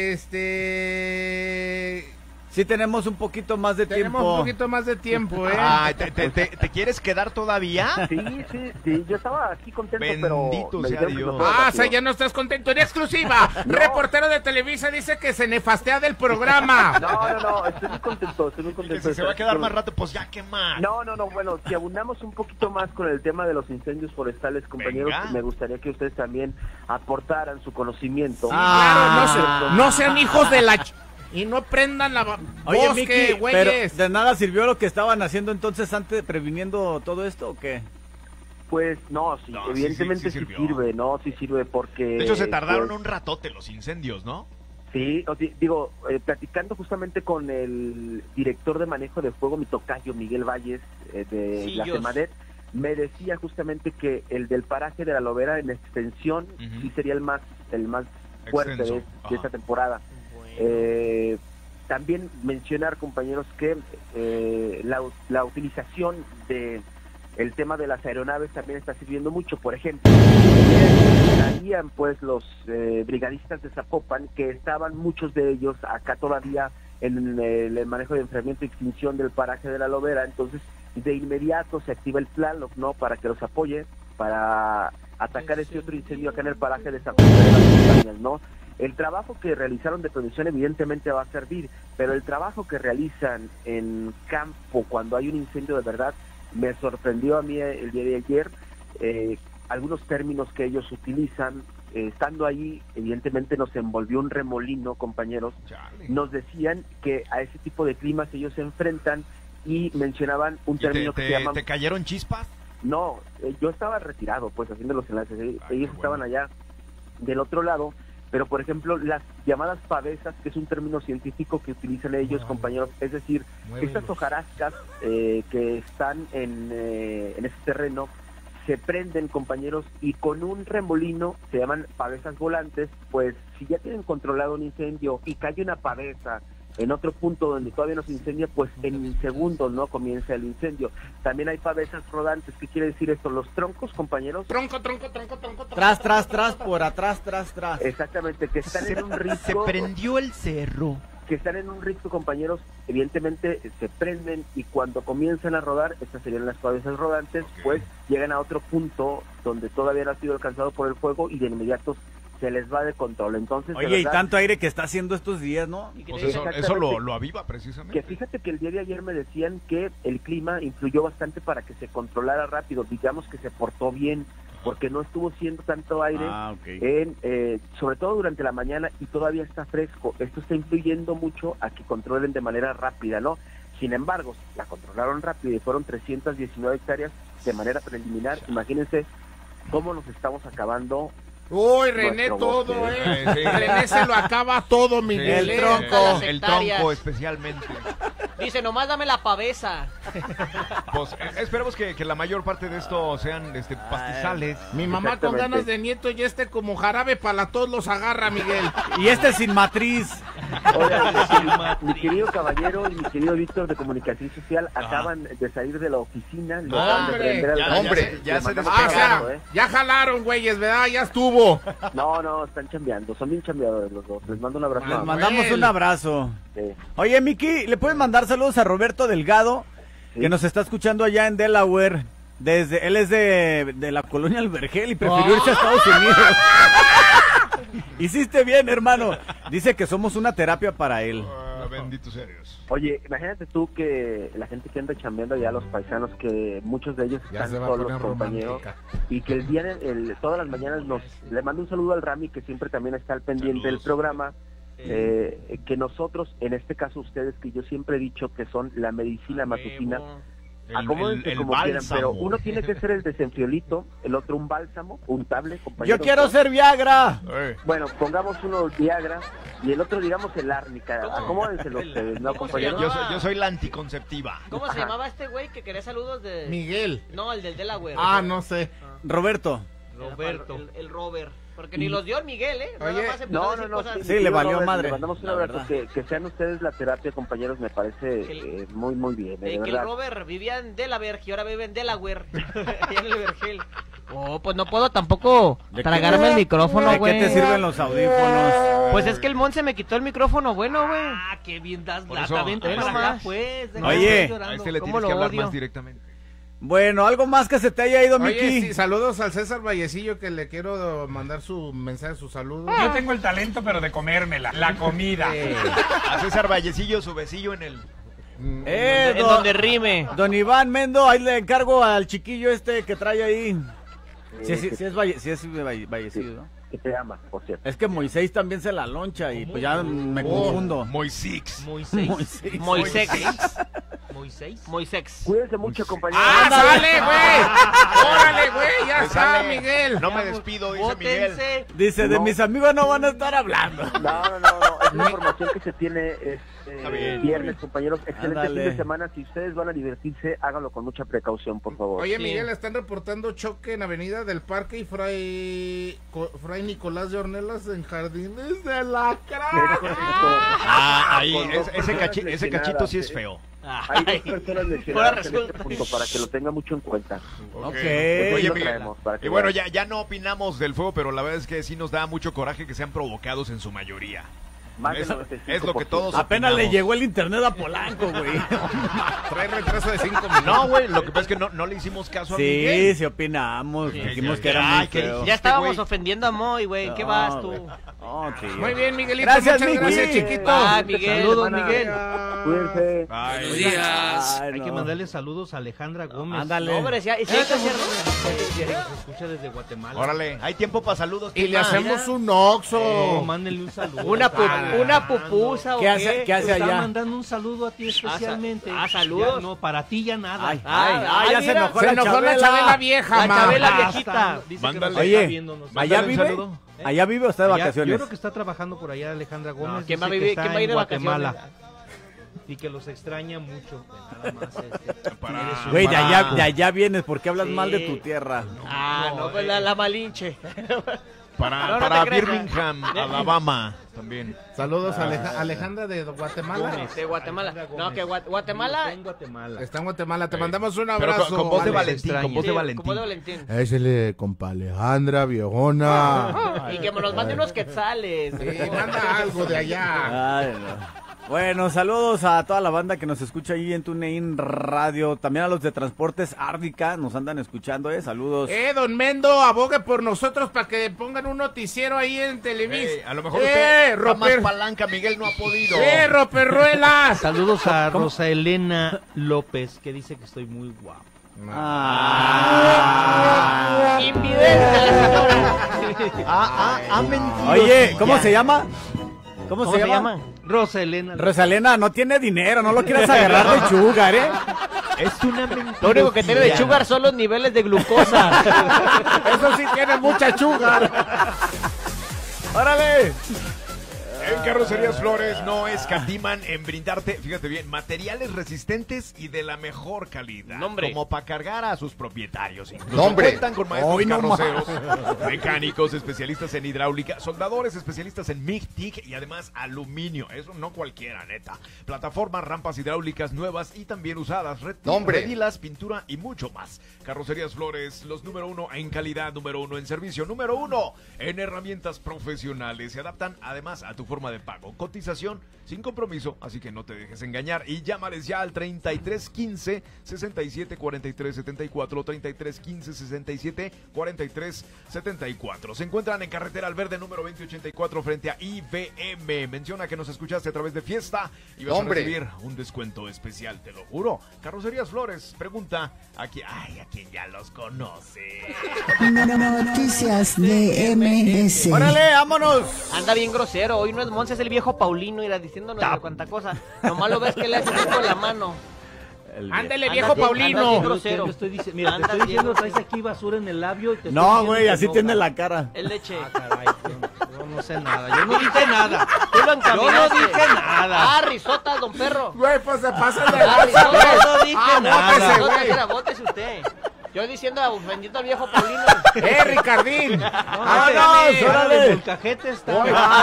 este... Sí tenemos un poquito más de Tenemos tiempo. un poquito más de tiempo, ¿eh? Ay, ¿te, te, te, te quieres quedar todavía? Sí, sí, sí, yo estaba aquí contento, Bendito pero... me sea dijeron que Dios. no puedo Ah, o rápido. sea, ya no estás contento. En exclusiva, No. reportero de Televisa dice que se nefastea del programa. No, no, no, estoy muy contento, estoy muy Que contento. si de se va a estar quedar con- más rato, pues ya que más. No, no, no, bueno, si abundamos un poquito más con el tema de los incendios forestales, compañeros, Venga. me gustaría que ustedes también aportaran su conocimiento. Ah. Claro, no, se- no sean hijos de la... ch- Y no prendan la ba- Oye, bosque, Miki, pero güeyes. ¿de nada sirvió lo que estaban haciendo entonces antes, previniendo todo esto o qué? Pues no, sí, No, sí, evidentemente sí, sí, sí sirvió. sirve, ¿no? Sí sirve porque... De hecho, se tardaron pues, un ratote los incendios, ¿no? Sí, o sea, digo, eh, platicando justamente con el director de manejo de fuego, mi tocayo, Miguel Valles, eh, de Sí, la yo. Semadet, me decía justamente que el del paraje de la Lobera en extensión Ujú. sí sería el más el más fuerte Extenso, de, ajá. de esta temporada. Eh, también mencionar, compañeros, que eh, la, la utilización de el tema de las aeronaves también está sirviendo mucho. Por ejemplo, salían pues los eh, brigadistas de Zapopan, que estaban muchos de ellos acá todavía en el, el manejo de enfriamiento y extinción del paraje de la Lobera. Entonces, de inmediato se activa el Tlaloc, ¿no?, para que los apoye, para atacar este otro incendio acá en el paraje de San José de las Montañas, ¿no? El trabajo que realizaron de prevención evidentemente va a servir, pero el trabajo que realizan en campo cuando hay un incendio de verdad me sorprendió a mí el día de ayer. Eh, algunos términos que ellos utilizan, eh, estando ahí, evidentemente nos envolvió un remolino, compañeros. Chale. Nos decían que a ese tipo de climas ellos se enfrentan y mencionaban un ¿Y te, término que te- se llama... te cayeron chispas? No, eh, yo estaba retirado, pues, haciendo los enlaces. Eh, Ay, Ellos qué estaban bueno. allá del otro lado, pero, por ejemplo, las llamadas pavesas, que es un término científico que utilizan ellos, compañeros, es decir, estas hojarascas eh, que están en, eh, en ese terreno se prenden, compañeros, y con un remolino, se llaman pavesas volantes, pues, si ya tienen controlado un incendio y cae una pavesa en otro punto donde todavía no se incendia, pues en segundos no comienza el incendio. También hay pavesas rodantes. ¿Qué quiere decir esto? Los troncos, compañeros. Tronco, tronco, tronco, tronco, tronco. Tras, tras, tras, por atrás, tras, tras. Exactamente, que están en un Se risco. prendió el cerro. que están en un ritmo, compañeros, evidentemente se prenden y cuando comienzan a rodar, estas serían las cabezas rodantes, pues llegan a otro punto donde todavía no ha sido alcanzado por el fuego y de inmediato se les va de control. Entonces, Oye, de verdad, y tanto aire que está haciendo estos días, ¿no? Pues eso, eso lo, lo aviva precisamente. Que fíjate que el día de ayer me decían que el clima influyó bastante para que se controlara rápido, digamos que se portó bien, porque no estuvo siendo tanto aire, Ah, ok. en, eh, sobre todo durante la mañana, y todavía está fresco. Esto está influyendo mucho a que controlen de manera rápida, ¿no? Sin embargo, la controlaron rápido y fueron trescientas diecinueve hectáreas de manera preliminar. Imagínense cómo nos estamos acabando. Uy, René, Nuestro todo, bosque. eh. Sí, sí. René se lo acaba todo, Miguel. Sí, eh. el tronco. El hectáreas. tronco especialmente. Dice, nomás dame la pavesa. Pues eh, esperemos que, que la mayor parte de esto sean este, pastizales. Mi mamá con Exactamente. ganas de nieto y este como jarabe para todos los agarra, Miguel. Y este sin matriz. Oigan, mi querido caballero y mi querido Víctor de Comunicación Social acaban de salir de la oficina. lo acaban de Hombre, prender al ya, radio. hombre, ya Le se mandamos Ah, o un sea, abrazo, ¿eh? ya jalaron, güeyes, ¿verdad? Ya estuvo. No, no, están chambeando, son bien chambeadores los dos. Les mando un abrazo. Les Manuel. mandamos un abrazo. Sí. Oye, Miki, ¿le puedes mandar saludos a Roberto Delgado, Sí. que nos está escuchando allá en Delaware? Desde, él es de, de la colonia Albergel y prefirió irse a Estados Unidos. Hiciste bien, hermano. Dice que somos una terapia para él. Ah, benditos sea Dios. Oye, imagínate tú que la gente que anda chambeando allá, los paisanos, que muchos de ellos Ya están se va a solos, poner compañeros, romántica. y que el día, el, todas las mañanas nos le mando un saludo al Rami, que siempre también está al pendiente Saludos. del programa, eh, que nosotros, en este caso ustedes, que yo siempre he dicho que son la medicina matutina, El, acomódense el- el como quieran, bálsamo. pero uno tiene que ser el desenfriolito, el otro un bálsamo, un tablet, Yo compañeros. quiero ser Viagra. Eh, Bueno, pongamos uno Viagra y el otro digamos el árnica, acomódenselo ustedes, ¿no, ¿Cómo se compañeros? llama? yo, soy, yo soy la anticonceptiva. ¿Cómo se Ajá. llamaba este güey que quería saludos de...? Miguel. No, el del Delaware. Ah, no sé. Roberto. Roberto. El, el Robert. Porque ni los dio el Miguel, ¿eh? Nada Oye, más empezó No, a no, decir no. cosas. mi Sí, querido le valió Robert, madre, Le mandamos un la abrazo. verdad. Que, que sean ustedes la terapia, compañeros, me parece eh, muy, muy bien. De Eh, que el verdad. Robert vivía en Delaware y ahora vive en Delaware. Allá en el Vergel. Oh, pues no puedo tampoco ¿De tragarme qué? el micrófono, ¿De güey. qué te sirven los audífonos? Pues es que el Mon se me quitó el micrófono, bueno, güey. Ah, qué bien das Por lata, eso- vente Ve para nomás. acá, pues. deja Oye. de estar A llorando. este le ¿Cómo tienes lo que hablar odio? más directamente. Bueno, algo más que se te haya ido, Oye, Miki. sí, saludos al César Vallecillo, que le quiero mandar su mensaje, su saludo. Yo tengo el talento, pero de comérmela, la comida. A César Vallecillo, su besillo en el... Eh, En don, donde rime. don Iván Mendo, ahí le encargo al chiquillo este que trae ahí. Sí, Eh, sí, que- sí es, valle, sí es valle- vallecido, ¿no? que te ama, por cierto. Es que Moisés también se la loncha y pues ya me Oh. confundo. Moisés. Moisés. Moisés. Moisés. Moisés. Moisés. Cuídense mucho, compañeros. ¡Ah, sale, güey! ¡Órale, güey! ¡Ya Me está, sale. Miguel! No me despido, dice Miguel. Bótense. Dice, de No. mis amigos no van a estar hablando. No, no, no, no. Es la información que se tiene es, Está eh, bien. viernes, compañeros. Excelente Ándale. fin de semana. Si ustedes van a divertirse, háganlo con mucha precaución, por favor. Oye, Sí. Miguel, están reportando choque en Avenida del Parque y Fray, Co- Fray Nicolás de Ornelas en Jardines de la Crack. Ah, ahí, Con es- dos ese, personas cachi- ese lesionadas, cachito sí es eh. feo. Hay dos personas Ahora lesionadas en resulta. este punto para que lo tenga mucho en cuenta. Ok. Oye, lo Miguel, traemos para que y bueno, vean. ya, ya no opinamos del fuego, pero la verdad es que sí nos da mucho coraje que sean provocados en su mayoría. Más del Eso noventa y cinco es lo que por ciento. todos Apenas le opinamos. llegó el internet a Polanco, güey. Trae retraso de cinco minutos. No, güey, lo que pasa es que no, no le hicimos caso a Sí, Miguel. sí opinamos. Sí, Dijimos ya, que era ya, muy que feo. dijiste, Ya estábamos güey. ofendiendo a Moy, güey. ¿En qué No, vas tú? güey. No, tío. Muy bien, Miguelito. Gracias, muchas Miki. gracias, chiquito. Bye, Miguel. Saludos, Saludos, Miguel. Cuídense. Ay, Buenos días. Ay, Hay no. que mandarle saludos a Alejandra Gómez. Ándale. No, hombre, si hay, si hay que hacerlo. Que nos escucha desde Guatemala. Órale, hay tiempo para saludos. Y ¿qué le más? hacemos un Oh, oxo. mándenle un saludo. Una, pu- Ah, una no. pupusa o ¿Qué hace, qué hace Te está allá? mandando un saludo a ti especialmente. ah, saludos. Ya no, para ti ya nada. Ay, Ah, ay, ah, ay, ya se mira, enojó Se la enojó la Chabela. Chabela vieja, La ma. Chabela Ah, viejita. está. Dice Mándale. que nos Oye, está viendo. nos- ¿allá Mándale un vive? saludo. ¿Eh? ¿Allá vive o está de Allá- vacaciones? Yo creo que está trabajando por allá Alejandra Gómez. ¿quién va a dice que vivir- está quién va a ir en de vacaciones? Guatemala. Y que los extraña mucho. Nada más. Este, Para- eres un Güey, de allá, vato. de allá vienes. ¿Por qué hablas Sí. mal de tu tierra? Ah, no, pues la, la malinche. Para, No, no para te creas. Birmingham, Alabama, también. Saludos a Aleja- Alejandra de Guatemala. De Guatemala. No, que Gua- Guatemala. Está en Guatemala. Está en Guatemala. Te mandamos un Pero abrazo. con, con voz de Alex. Valentín, con voz Sí, de Valentín. como de Valentín. Échale, compa Alejandra, viejona. Y que nos mande unos quetzales. Sí, manda algo de allá. Ay, no. Bueno, saludos a toda la banda que nos escucha ahí en TuneIn Radio, también a los de Transportes Árdica, nos andan escuchando, eh, saludos. Eh, don Mendo, abogue por nosotros para que pongan un noticiero ahí en Televisa. Hey, a lo mejor eh, usted está más Roper... palanca, Miguel no ha podido. Eh, Roperruelas. Saludos a ¿Cómo? Rosa Elena López, que dice que estoy muy guapo. Ah. Invidente la señora. Ah, ah, ah, mentira. Oye, ¿cómo se llama? ¿Cómo, ¿Cómo se, se llama? llama? Rosa Elena López. Rosalena, no tiene dinero, no lo quieras agarrar de sugar, ¿eh? Es una mentira. Lo único que tiene de sugar son los niveles de glucosa. Eso sí tiene mucha sugar. ¡Órale! En Carrocerías Flores no escatiman en brindarte, fíjate bien, materiales resistentes y de la mejor calidad. Nombre. Como para cargar a sus propietarios. Incluso Nombre. cuentan con maestros Hoy no carroceros, mecánicos, especialistas en hidráulica, soldadores especialistas en M I G, T I G y además aluminio. Eso no cualquiera, neta. Plataformas, rampas hidráulicas nuevas y también usadas, red- Nombre. redilas, pintura y mucho más. Carrocerías Flores, los número uno en calidad, número uno en servicio, número uno en herramientas profesionales. Se adaptan además a tu forma de pago. Cotización sin compromiso, así que no te dejes engañar y llámales ya al treinta y tres quince sesenta y siete cuarenta y tres setenta y cuatro, treinta y tres quince sesenta y siete cuarenta y tres setenta y cuatro. Se encuentran en Carretera al Verde número veinte ochenta y cuatro frente a I B M. Menciona que nos escuchaste a través de Fiesta y vas Hombre. a recibir un descuento especial, te lo juro. Carrocerías Flores, pregunta a quien, ay, a quien ya los conoce. Noticias de M S. ¡Órale, vámonos! Anda bien grosero, hoy no es Monse, es el viejo Paulino, irá diciéndonos de cuánta cosa. Nomás lo ves que le hace así con la mano. Ándale, Anda viejo bien- Paulino. anda bien Yo grosero. te estoy diciendo, mira, te Andas estoy diciendo, bien traes grosero. aquí basura en el labio y te estoy No, diciendo güey, que así no, tiene cara. la cara. Es leche. Ah, caray, yo, yo no sé nada, yo no dije nada. Tú lo Yo no encaminaste. dije nada. Ah, risota, don perro. Güey, pues se pasa de Ah, lanza, risota. güey. Yo no dije Ah, nada. bótese, Risota, güey. mira, bótese usted. Yo diciendo, ofendiendo al viejo Paulino. Eh, Ricardín. No, ¡Vámonos! ese- órale. de molcajete está.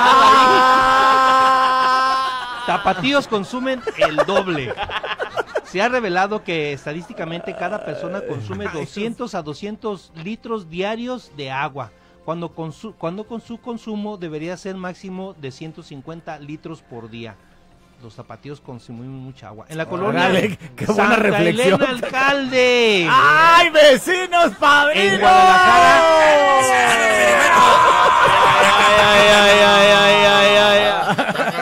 Tapatíos consumen el doble. Se ha revelado que estadísticamente cada persona consume doscientos a doscientos litros diarios de agua, cuando con su, cuando con su consumo debería ser máximo de ciento cincuenta litros por día. Los tapatíos consumen mucha agua. En la colonia Órale, qué buena Santa reflexión. Elena Alcalde. ¡Ay, vecinos, padrinos! En Guadalajara. ¡Ay, ay, ay, ay, ay, ay, ay!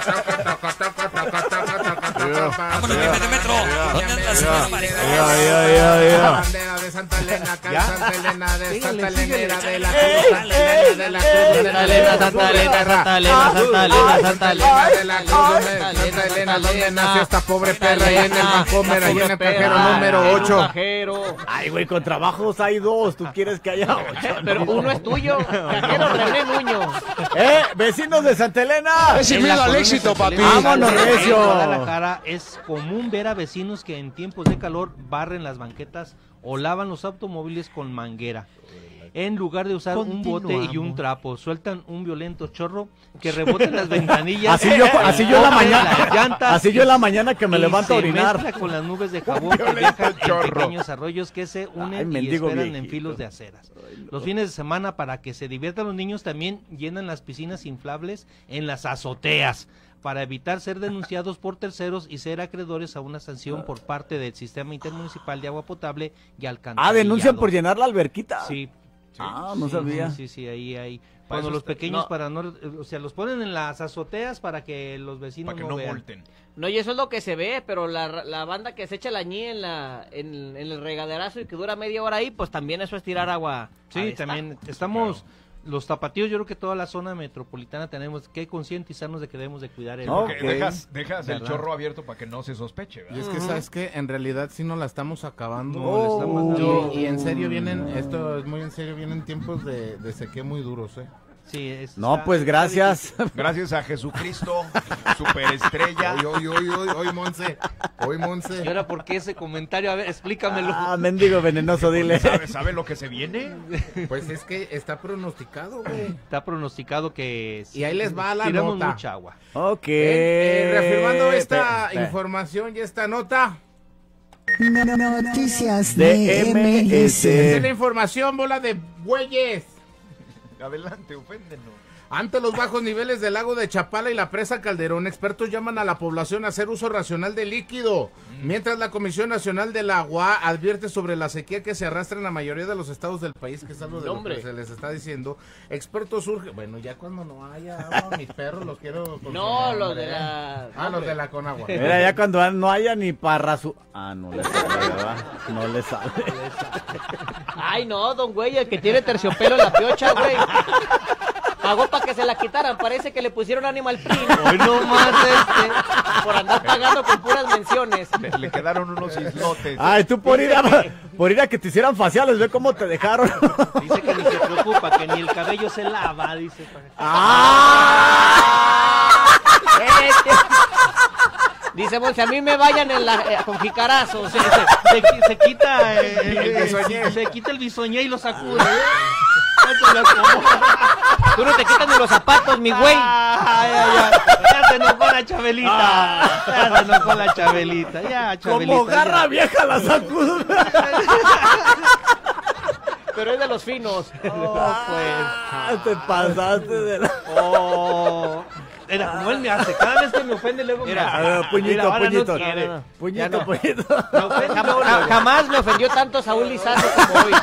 Vámonos, jefe de metro. ¿Dónde andas, señor Pareja? Ay, ay, ay, ay. Bandera de Santa Elena, acá ¿Ya? Santa Elena de Síguele, Santa síguele. Elena de la Ey, Cruz, Santa Elena de la Cruz, Santa Elena, Santa Elena, Santa Elena, Santa Elena, Santa Elena. de la Cruz, Santa Elena, donde nació esta pobre perra, ahí en el Vancomer, ahí en el cajero número ocho. Ay, güey, con trabajos hay dos, ¿tú quieres que haya ocho? Pero No. uno es tuyo. Cajero René Nuño. ¡Eh, vecinos de Santa Elena! Es sin miedo al éxito, papi. ¡Vámonos, En recio! Guadalajara es común ver a vecinos que en tiempos de calor barren las banquetas o lavan los automóviles con manguera. En lugar de usar un bote y un trapo, sueltan un violento chorro que rebota en las ventanillas. Así yo, así yo en la rompe mañana, las llantas así yo en la mañana que me y levanto a se orinar. mezcla con las nubes de jabón que violento viajan en chorro. pequeños arroyos que se Ay, unen y mendigo esperan en viejito. filos de aceras. Los fines de semana, para que se diviertan los niños, también llenan las piscinas inflables en las azoteas, para evitar ser denunciados por terceros y ser acreedores a una sanción por parte del Sistema Intermunicipal de Agua Potable y Alcantarillado. Ah, denuncian por llenar la alberquita. Sí. Ah, no Sí, sabía. Sí, sí, ahí hay. Para Cuando eso los está- pequeños, no. para no, o sea, los ponen en las azoteas para que los vecinos Para que no, no vean. multen. No, y eso es lo que se ve, pero la, la banda que se echa la ñi en, la, en, en el regaderazo y que dura media hora ahí, pues también eso es tirar agua. a Sí, destajo. también estamos, los tapatíos, yo creo que toda la zona metropolitana tenemos que concientizarnos de que debemos de cuidar el No, Porque Ok. dejas, dejas el ¿Verdad? chorro abierto para que no se sospeche, ¿verdad? Y es que, ¿sabes qué? En realidad sí nos la estamos acabando. No, le estamos dando- Y, y en serio vienen, esto es muy en serio, vienen tiempos de, de sequía muy duros, ¿eh? Sí, es- No, está- pues está gracias. Gracias a Jesucristo, superestrella. Hoy, hoy, hoy, hoy, hoy, Monse, hoy, Monse. ¿Y ahora por qué ese comentario? A ver, explícamelo. Ah, mendigo venenoso, dile. ¿Sabe, ¿Sabe lo que se viene? Pues es que está pronosticado, güey. Está pronosticado que Y ahí les va la tiramos nota. mucha agua. Ok. Eh, eh, reafirmando esta Pe- pe- información y esta nota. Noticias De de M M S. S. Esta es la información, bola de bueyes. Adelante, oféndenos. Ante los bajos niveles del lago de Chapala y la presa Calderón, expertos llaman a la población a hacer uso racional de líquido, mientras la Comisión Nacional del Agua advierte sobre la sequía que se arrastra en la mayoría de los estados del país, que es algo de lo que se les está diciendo. Expertos surgen, bueno, ya cuando no haya agua, mis perros los quiero consumir. No, los de la... Ah, los de la Conagua. Mira, ya cuando no haya ni para su... Ah, no le sale, ¿verdad? No le sale. Ay, no, don güey, el que tiene terciopelo en la piocha, güey. Pagó para que se la quitaran, parece que le pusieron Animal Print. Hoy no más este. Por andar pagando con puras menciones. Le, le quedaron unos islotes. Ay, tú por ir, a, por ir a que te hicieran faciales, ve cómo te dejaron. Dice que ni se preocupa, que ni el cabello se lava, dice. ¡Ah! Dice, pues, si a mí me vayan en la, eh, con jicarazos. Se, se, se, se quita eh, el bisoñé. Se quita el bisoñé y lo sacude. Tú no te quitas ni los zapatos, mi güey. Ay, ay, ay. Ya se enojó la Chabelita. Ya se enojó la Chabelita. Ya, Chabelita. Como garra ya. vieja la sacudo. Pero es de los finos. Oh, pues. Ah, te pasaste de la... Oh. Era como él me hace, cada vez que me ofende luego Mira, me hace. A ver, puñito, Mira, ahora puñito. no quiere. No, no, no. Puñito, Ya no. puñito. Me ofende Jam- luego, ja- luego. jamás me ofendió tanto Saúl Lizazo como hoy.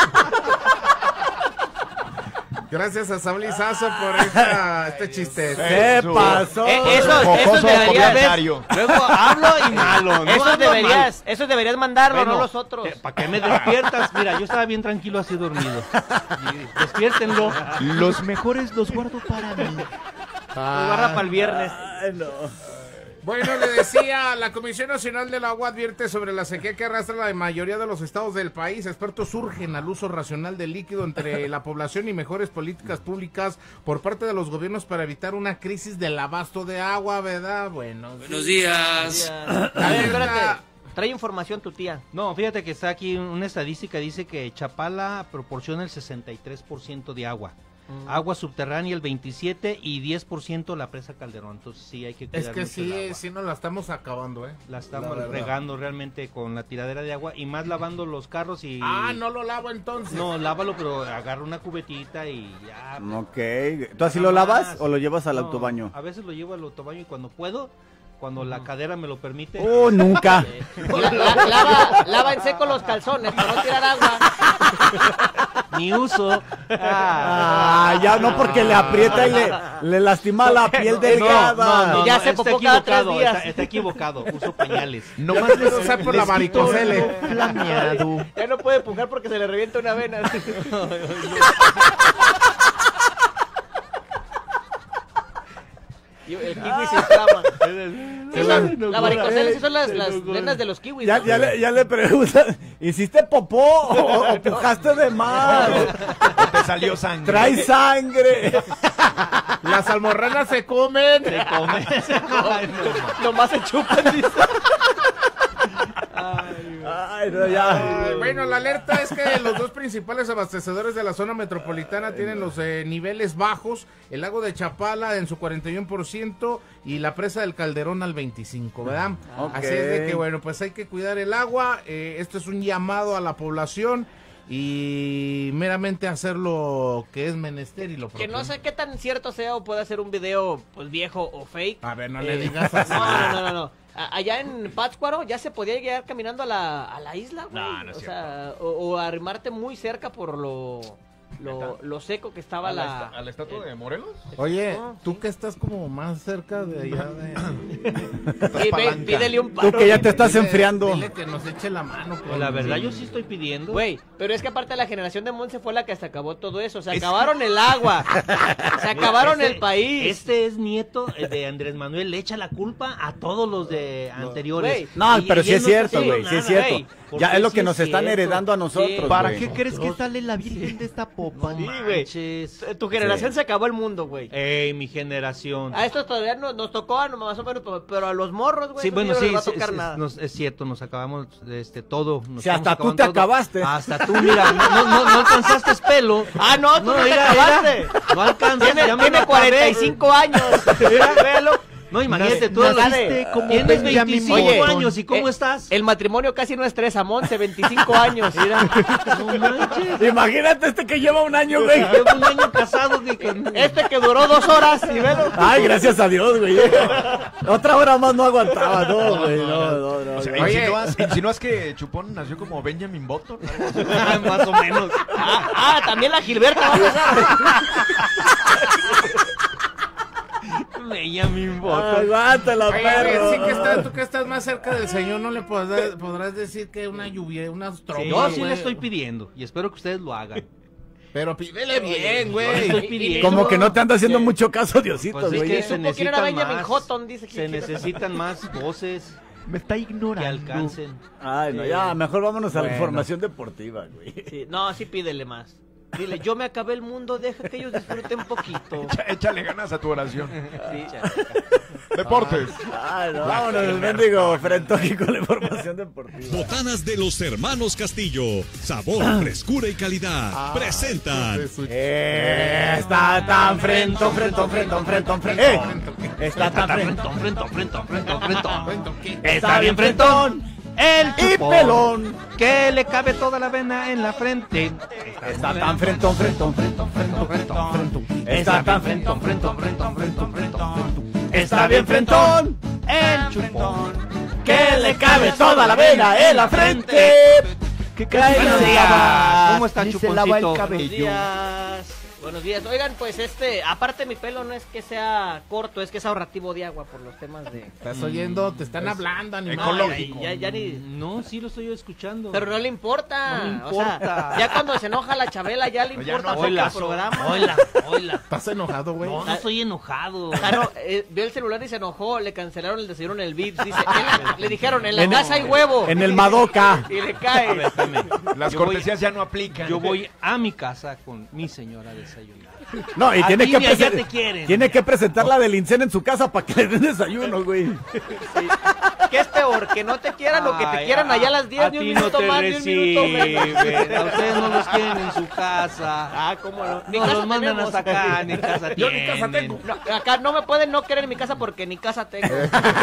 Gracias a Saúl Lizazo por esta, este chiste. ¿Qué pasó? Eh, eso, eso Jocoso deberías comentario. Luego hablo y malo. No Eso hablo deberías, eso deberías mandarlo, Bueno, no los otros. mal. ¿Para qué me despiertas? Mira, yo estaba bien tranquilo así dormido. Y despiértenlo. Los mejores los guardo para mí. Lo agarra para el viernes. Ay, no. Bueno, le decía, la Comisión Nacional del Agua advierte sobre la sequía que arrastra la mayoría de los estados del país. Expertos urgen al uso racional del líquido entre la población y mejores políticas públicas por parte de los gobiernos para evitar una crisis del abasto de agua, ¿verdad? Bueno, Buenos días. A ver, espérate. Trae información tu tía. No, fíjate que está aquí una estadística, dice que Chapala proporciona el sesenta y tres por ciento de agua. Mm. Agua subterránea el veintisiete por ciento y diez por ciento la presa Calderón. Entonces sí hay que cuidar Es que mucho el sí, agua. sí nos la estamos acabando, ¿eh? La estamos La verdad. regando realmente con la tiradera de agua y más lavando los carros y... Ah, no lo lavo entonces. No, lávalo, pero agarra una cubetita y ya. Ok. ¿Tú así lo lavas o lo llevas al No, autobaño? A veces lo llevo al autobaño y cuando puedo, cuando la cadera me lo permite. Oh, nunca. La- la- lava, lava en seco los calzones para no tirar agua. Ni uso. Ah, ya no, porque le aprieta y le, le lastima la piel delgada. No, no, no, Ya no, se está popó cada tres equivocado, días. está, está equivocado. Uso pañales. Nomás les, O sea, por les la quito varicocele. lo flameado. Ya no puede empujar porque se le revienta una vena. Y el kiwi se inflama. Sí, son- la varicocele sí son las, las venas de los kiwis. Ya, ¿no? ya, le, ya le preguntan, ¿hiciste popó o, o pujaste de más? Te salió sangre. Trae sangre. Las almorranas se comen. Se come. Ay, no. Nomás se chupan, dice. Ay, no, ya. Ay, bueno, la alerta es que los dos principales abastecedores de la zona metropolitana tienen los eh, niveles bajos, el lago de Chapala en su cuarenta y uno por ciento y la presa del Calderón al veinticinco por ciento, ¿verdad? Ok. Así es de que, bueno, pues hay que cuidar el agua, eh, esto es un llamado a la población y meramente hacer lo que es menester y lo Que propio. no sé qué tan cierto sea o puede ser un video pues viejo o fake. A ver, no Eh, le digas así. No, no, no, no, no. A- Allá en Pátzcuaro ya se podía llegar caminando a la, a la isla, güey. No, no es o sea, o, o arrimarte muy cerca por lo, lo, lo seco que estaba ¿A la, la... esta- a la estatua de Morelos? Oye, No, tú que estás como más cerca de allá de... Sí, ve, pídele un paro. Tú que ya te estás Dile- enfriando. Dile que nos eche la mano. Pues la verdad yo sí estoy pidiendo. Güey, pero es que aparte la generación de Monse fue la que se acabó todo eso. Se acabaron el agua. Se acabaron Este- el país. Este es nieto de Andrés Manuel, le echa la culpa a todos los de anteriores. Güey. No, Y- pero y sí él es no está cierto, haciendo güey, sí es nada, cierto. güey. Ya Porque es lo sí que nos están cierto. heredando a nosotros, ¿Para güey. qué crees que sale la Virgen de esta popa? Sí, güey. Manches. Tu generación se acabó el mundo, güey. Ey, mi generación. A estos todavía no, nos tocó a- más o menos, pero- pero a los morros, güey, Sí, esos bueno, niños sí, no les va a sí, tocar sí, nada. nos- es cierto, nos acabamos este todo. Nos Si hasta estamos tú te acabando todo. acabaste. Hasta tú, mira, no, no, no, no alcanzaste pelo. Ah, no, tú no, te mira, acabaste. mira, no alcanzas. Tiene, ya me tiene lo acabé. cuarenta y cinco años. Mira, véalo. No, imagínate, tú Naciste como tienes veinticinco Oye, años, ¿y cómo eh, estás? El matrimonio casi no estresa, Monse, veinticinco años. Mira. No manches. Imagínate este que lleva un año, güey. Lleva un año casado. Ni con... Este que duró dos horas, y velo. Ay, gracias a Dios, güey. Otra hora más no aguantaba, no, güey. No, no, no. O sea, no. insinúas, insinúas que Chupón nació como Benjamin Button. Más o menos. Ah, ah, también la Gilberta va a pasar. Benjamin Button. Aguántala, Oye, a ver, perro. sí que estás, tú que estás más cerca del señor, no le podrás, podrás decir que una lluvia, unas tropas. Sí, yo sí güey. le estoy pidiendo y espero que ustedes lo hagan. Pero pídele bien, Yo güey. le estoy pidiendo. Como que no te anda haciendo mucho caso, Diosito, Pues es güey. que se Supo quién era necesitan Benjamin más, Hutton, dice que se quiere. necesitan más voces Me está que ignorando. alcancen. Ay, no, ya, mejor vámonos a la Bueno. información deportiva, güey. Sí, no, sí pídele más. Dile, yo me acabé el mundo, deja que ellos disfruten un poquito. Echa- Échale ganas a tu oración. Sí. Deportes. Ay, no, vámonos, mendigo Frentoki con la información deportiva. Botanas de los hermanos Castillo. Sabor, frescura y calidad. Presentan. Eh, está tan frentón, frentón, frentón, frentón, frentón. Eh, está tan frentón. Frentón, frentón, frentón, frentón, frentón. Está bien frentón. El Y chupón, pelón. que le cabe toda la vena en la frente. Está tan frentón, frentón, frentón, frentón, frentón, frentón. Está tan frentón, frentón, frentón, frentón, frentón. Está bien frentón. El chupón, Que le cabe toda la vena en la frente. Que cae Buenos la días. baba. ¿Cómo está, Y se lava el Chuponcito? Buenos cabello. días. Buenos días. Oigan, pues este, aparte mi pelo no es que sea corto, es que es ahorrativo de agua por los temas de... Estás oyendo, te están hablando, animal. Ecológico. Ya, ya ni... No, sí lo estoy escuchando. Pero no le importa. No le O sea, importa. ya cuando se enoja la Chabela ya le No, ya importa no. poco Hola, el programa. hola, hola. ¿Estás enojado, güey? No, no estoy enojado. Claro, eh, vio el celular y se enojó, le cancelaron el desayuno en el Vips, dice, en la- le dijeron, en la En- casa hay huevo. En el Madoka. Y le A ver, cae. espérame. Las Yo voy- cortesías ya no aplican. Yo voy a mi casa con mi señora a desayunar. No, y A tiene ti que, ni allá presen- te quieren. tiene que presentar la del Incen en su casa para que le den desayuno, güey. ¿Qué es peor? ¿Que no te quieran o que te Ay, quieran allá a las diez? A Ni un ti no minuto te más, ni un minuto menos. reciben. A ustedes no los quieren en su casa. Ah, ¿cómo no? Ni No casa los mandan tenemos. hasta acá, ni casa Yo ni casa tienen. tengo. No, acá no me pueden no querer en mi casa porque ni casa tengo.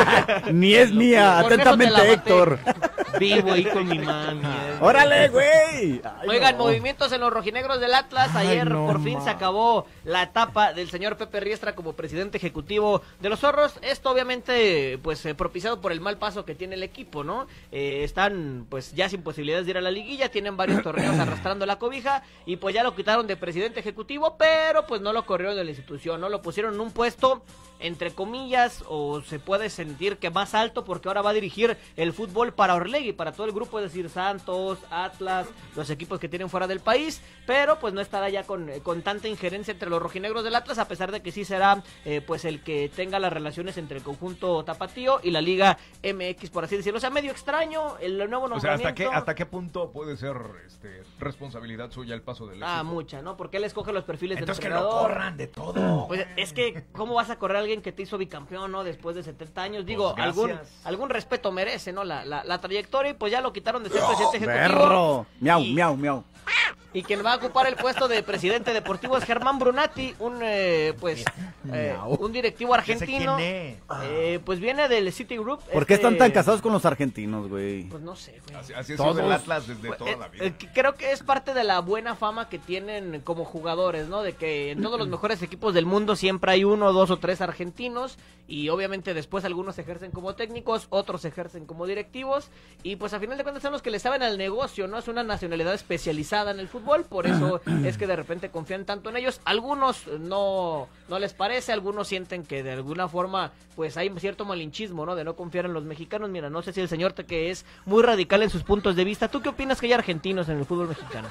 Ni es mía, Con eso te la atentamente, maté. Héctor. Vivo ahí con mi mami. eh. ¡Órale, güey! Ay, Oigan, no. movimientos en los rojinegros del Atlas. Ayer no, por fin ma. se acabó la etapa del señor Pepe Riestra como presidente ejecutivo de los Zorros. Esto obviamente pues eh, propiciado por el mal paso que tiene el equipo, ¿no? Eh, están pues ya sin posibilidades de ir a la liguilla, tienen varios torneos arrastrando la cobija y pues ya lo quitaron de presidente ejecutivo, pero pues no lo corrieron de la institución, ¿no? Lo pusieron en un puesto entre comillas, o se puede sentir que más alto, porque ahora va a dirigir el fútbol para Orlegui, para todo el grupo, es decir, Santos, Atlas, los equipos que tienen fuera del país, pero pues no estará ya con, con tanta injerencia entre los rojinegros del Atlas, a pesar de que sí será eh, pues el que tenga las relaciones entre el conjunto tapatío y la Liga M X, por así decirlo. O sea, medio extraño el nuevo O sea, nombramiento. ¿hasta qué, ¿hasta qué punto puede ser este, responsabilidad suya el paso del Ah, éxito? mucha, ¿no? Porque él escoge los perfiles del Entonces que lo entrenador. corran de todo. Pues es que, ¿cómo vas a correr a alguien que te hizo bicampeón, ¿no? Después de setenta años. Digo, Pues, algún gracias. algún respeto merece, ¿no? La, la, la trayectoria, y pues ya lo quitaron de ser presidente ejecutivo. Perro. Miau, Y- miau, miau. Y quien va a ocupar el puesto de presidente deportivo es Germán Brunati, un eh, pues eh, un directivo argentino. Eh, pues viene del Citigroup. ¿Por qué este, están tan casados con los argentinos, güey? Pues no sé, güey. Así, así es Todos. el Atlas desde Pues, toda eh, la vida. eh, que creo que es parte de la buena fama que tienen como jugadores, ¿no? De que en todos los mejores equipos del mundo siempre hay uno, dos o tres argentinos, y obviamente después algunos ejercen como técnicos, otros ejercen como directivos, y pues a final de cuentas son los que le saben al negocio, ¿no? Es una nacionalidad especializada en el fútbol, por eso es que de repente confían tanto en ellos. Algunos no, no les parece, algunos sienten que de alguna forma pues hay cierto malinchismo, ¿no? De no confiar en los mexicanos. Mira, no sé si el señor te que es muy radical en sus puntos de vista. ¿Tú qué opinas que hay argentinos en el fútbol mexicano?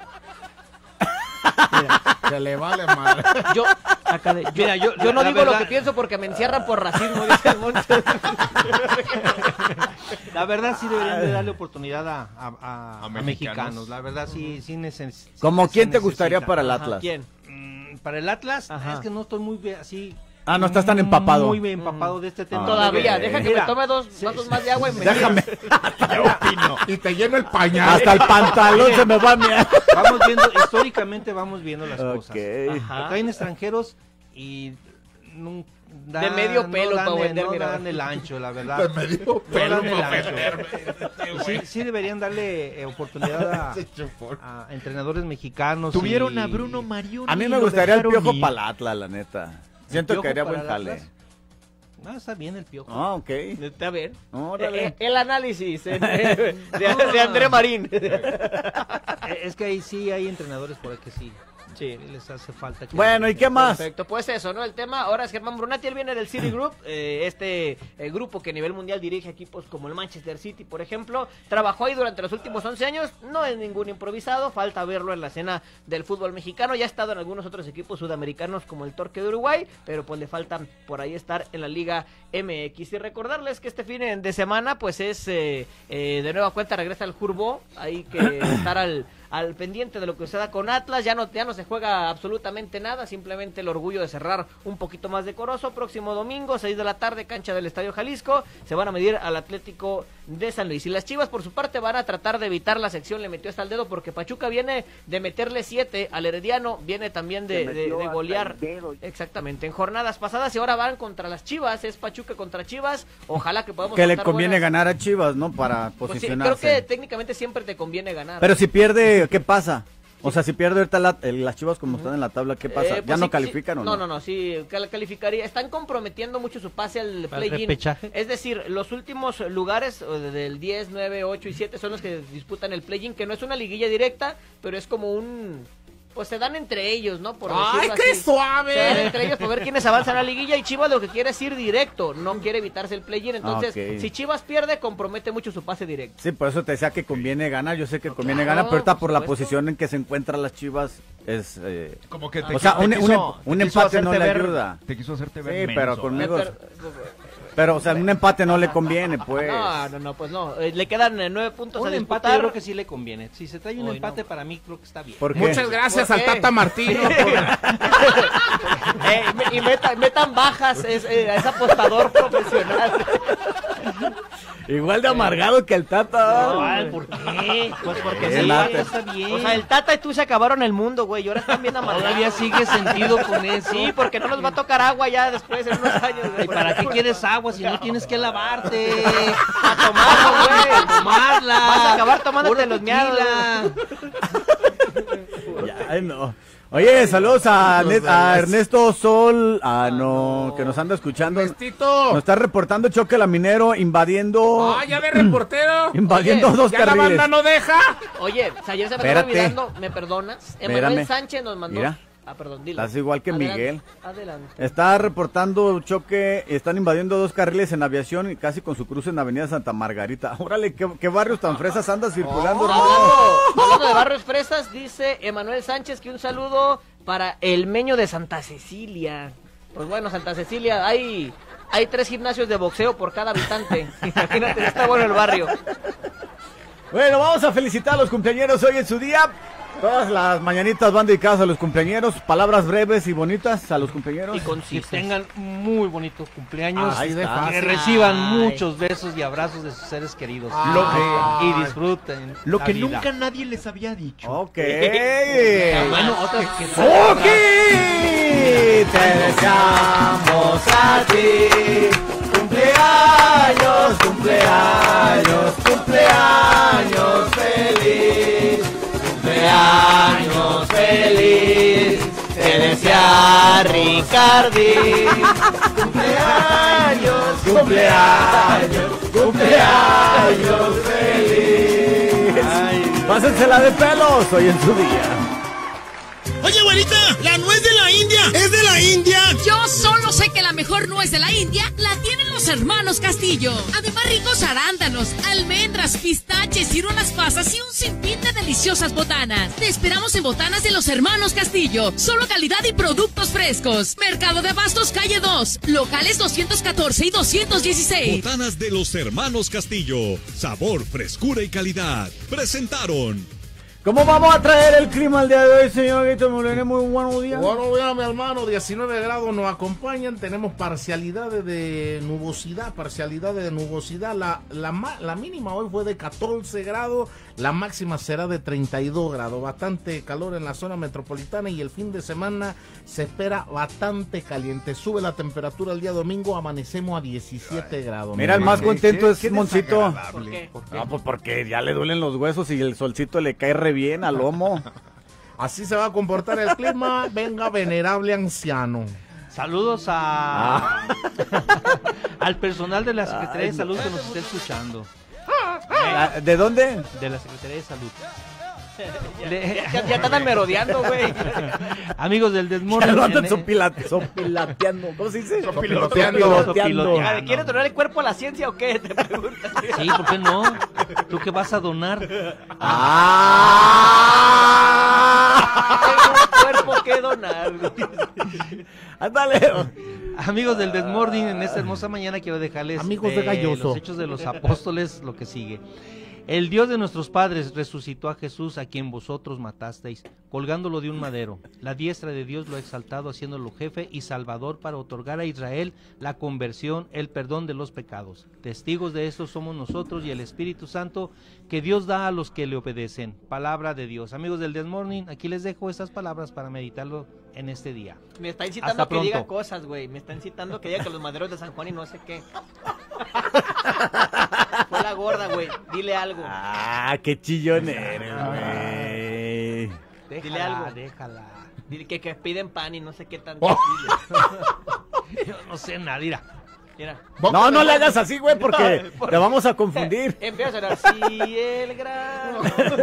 Se le vale madre. Yo, acá de- yo, Mira, yo- yo no la digo verdad- lo que pienso porque me encierran por racismo, dice el Moncho. La verdad sí deberían de darle oportunidad a, a- a- A a mexicanos. mexicanos. La verdad sí, sí neces- sí ¿Como se quién te necesita. gustaría para el Ajá. Atlas? ¿Quién? Mm, Para el Atlas, Ajá. es que no estoy muy bien, así. Ah, no estás tan empapado. Muy bien empapado de este tema. Ah, Todavía, ok. deja que Mira, me tome dos vasos más de agua y me Déjame. Y te lleno el pañal. Hasta el pantalón se me va a mirar. Vamos viendo, históricamente vamos viendo las Ok. cosas. Ajá. Traen extranjeros y nun- Da- de medio pelo no para dan el- vender, no mira. dan el ancho, la verdad. De medio No pelo dan el para ancho. venderme. Sí, sí deberían darle eh, oportunidad a, a entrenadores mexicanos. Tuvieron y- a Bruno Marioni. A mí y me lo gustaría el dejaron Piojo ir. para el Atlas, la neta. Siento Piojo que haría para buen el jale. Atlas. No, está bien el Piojo. Ah, ok. Está bien. Órale. Eh, el análisis eh, de, de André Marín. Eh, Es que ahí sí hay entrenadores por ahí que sí. Sí. Les hace falta. Que Bueno, ¿y qué más? Perfecto, pues eso, ¿no? El tema ahora es Germán Brunati, él viene del City Group, eh, este eh, grupo que a nivel mundial dirige equipos como el Manchester City, por ejemplo. Trabajó ahí durante los últimos once años, no es ningún improvisado, falta verlo en la escena del fútbol mexicano. Ya ha estado en algunos otros equipos sudamericanos como el Torque de Uruguay, pero pues le faltan por ahí estar en la Liga M X. Y recordarles que este fin de semana, pues es eh, eh, de nueva cuenta regresa el Jurbo, hay que estar al... al pendiente de lo que suceda con Atlas. Ya no, ya no se juega absolutamente nada, simplemente el orgullo de cerrar un poquito más decoroso. Próximo domingo, seis de la tarde, cancha del Estadio Jalisco, se van a medir al Atlético de San Luis. Y las Chivas, por su parte, van a tratar de evitar la sección, le metió hasta el dedo, porque Pachuca viene de meterle siete al Herediano, viene también de, Se de, metió de hasta golear, el dedo. exactamente, en jornadas pasadas, y ahora van contra las Chivas, es Pachuca contra Chivas, ojalá que podamos Que le contar conviene buenas- ganar a Chivas, ¿no? Para Pues sí, posicionarse. creo que técnicamente siempre te conviene ganar. Pero si pierde, ¿qué pasa? O sea, si pierde ahorita la- el- las Chivas como están en la tabla, ¿qué pasa? Eh, pues ¿Ya no sí, califican sí. o no? No, no, no, sí, cal- calificaría. Están comprometiendo mucho su pase al ¿Al play-in. repechaje? Es decir, los últimos lugares eh, del diez, nueve, ocho y siete son los que disputan el play-in, que no es una liguilla directa, pero es como un... Pues se dan entre ellos, ¿no? Por ¡Ay, decirlo qué así. suave! Se dan entre ellos por ver quiénes avanzan a la liguilla, y Chivas lo que quiere es ir directo, no quiere evitarse el play-in. Entonces, Ah, ok. si Chivas pierde, compromete mucho su pase directo. Sí, por eso te decía que conviene ganar. Yo sé que conviene claro, ganar, pero ahorita por por la supuesto. posición en que se encuentran las Chivas es... eh, Como que te, o sea, te un, quiso- un em- un te quiso empate no hacerte le ver- ayuda. Te quiso hacerte ver Sí, menso, pero ¿eh? conmigo... Pero- Pero, o sea, un empate no le conviene, pues. No, no, no, pues no. Eh, le quedan eh, nueve puntos Un a empate disputar. yo creo que sí le conviene. Si se trae un Uy, empate, no. para mí creo que está bien. ¿Por qué? Muchas gracias ¿Por al qué? Tata Martino. Eh, y metan, metan bajas, es, eh, es apostador profesional. Igual de amargado que el Tata. Igual, ¿por qué? Pues porque Bien, sí, Tata. está bien. O sea, el Tata y tú se acabaron el mundo, güey, y ahora están bien amargados. Todavía sigue sentido con eso. Sí, porque no nos va a tocar agua ya después, en unos años. ¿Y para qué quieres agua si no tienes que lavarte? A tomarla, güey. A tomarla. Vas a acabar tomándote Pura los miados. tequila. Ya, ay, no. Oye, saludos a, Ne- a Ernesto Sol, ah, no, que nos anda escuchando. Ernestito. Nos está reportando Choque Laminero invadiendo, ¡Ah, ya ve, reportero! invadiendo Oye, dos ¡Ya la carriles. banda no deja! Oye, o sea, ayer se me Espérate. estaba olvidando, ¿me perdonas? Emanuel Espérame. Sánchez nos mandó... Mira. Ah, perdón, dilo. Estás igual que Adelante, Miguel. Adelante. Está reportando choque, están invadiendo dos carriles en aviación y casi con su cruce en Avenida Santa Margarita. Órale, ¿qué, qué barrios tan fresas anda circulando, hermano? Hablando, hablando de Barrios Fresas, dice Emanuel Sánchez que un saludo para el Meño de Santa Cecilia. Pues bueno, Santa Cecilia, hay, hay tres gimnasios de boxeo por cada habitante. Imagínate, está bueno el barrio. Bueno, vamos a felicitar a los cumpleañeros hoy en su día. Todas las mañanitas van dedicadas a los cumpleañeros. Palabras breves y bonitas a los cumpleaños. Y Que concisas. tengan muy bonitos cumpleaños. Ahí está. Que reciban Ay. muchos besos y abrazos de sus seres queridos. Lo que- y disfruten. Lo la que vida. nunca nadie les había dicho. Ok. Ah, bueno, otras que ¡Ok! Te deseamos a ti. Cumpleaños, cumpleaños, cumpleaños feliz. Cumpleaños feliz. Te desea Ricardi. Cumpleaños, cumpleaños, cumpleaños feliz. Pásensela de pelos hoy en su día. Oye, güerita, ¿la nuez de la India es de la India? Yo solo sé que la mejor nuez de la India la tienen los hermanos Castillo. Además, ricos arándanos, almendras, pistaches, ciruelas pasas y un sinfín de deliciosas botanas. Te esperamos en Botanas de los hermanos Castillo. Solo calidad y productos frescos. Mercado de Abastos, calle dos. Locales doscientos catorce y doscientos dieciséis. Botanas de los hermanos Castillo. Sabor, frescura y calidad. Presentaron. ¿Cómo vamos a traer el clima el día de hoy, señor Guito Molina? Muy buenos días. Bueno, ya, mi hermano, diecinueve grados nos acompañan. Tenemos parcialidades de nubosidad, parcialidades de nubosidad. La, la, ma- la mínima hoy fue de catorce grados, La máxima será de treinta y dos grados, bastante calor en la zona metropolitana y el fin de semana se espera bastante caliente. Sube la temperatura el día domingo, amanecemos a diecisiete grados. Mira, el más contento es Moncito. ¿Por qué? Ah, pues porque ya le duelen los huesos y el solcito le cae re bien al lomo. Así se va a comportar el clima. Venga, venerable anciano. Saludos a Ah. al personal de la Secretaría de Salud que nos está escuchando. Ah, ¿De dónde? De la Secretaría de Salud. Ya, ya, ya están merodeando, güey. Amigos del Desmorning. Ya lo andan en- sopilate- sopilateando. ¿Cómo se dice? Sopiloteando. Sopiloteando. A ver, ¿quieres donar el cuerpo a la ciencia o qué? Te preguntan. Sí, ¿por qué no? ¿Tú qué vas a donar? ¡Ah! Tengo un cuerpo que donar. Ándale. Amigos del Desmorning, en esta hermosa mañana quiero dejarles Amigos de Galloso. los Hechos de los Apóstoles, lo que sigue. El Dios de nuestros padres resucitó a Jesús, a quien vosotros matasteis, colgándolo de un madero. La diestra de Dios lo ha exaltado, haciéndolo jefe y salvador para otorgar a Israel la conversión, el perdón de los pecados. Testigos de esto somos nosotros y el Espíritu Santo que Dios da a los que le obedecen. Palabra de Dios. Amigos del Desmorning, aquí les dejo estas palabras para meditarlo en este día. Me está incitando Hasta a que diga pronto. cosas, güey. Me está incitando a que diga que los maderos de San Juan y no sé qué. Fue la gorda, güey. Dile algo. Ah, qué chillón eres, güey. Dile algo. Déjala. Dile que, que piden pan y no sé qué tanto. Oh. Yo no sé nada, mira. Mira. No, no le hagas así, güey, porque te vamos a confundir. Empieza a sonar. Sí, el gran.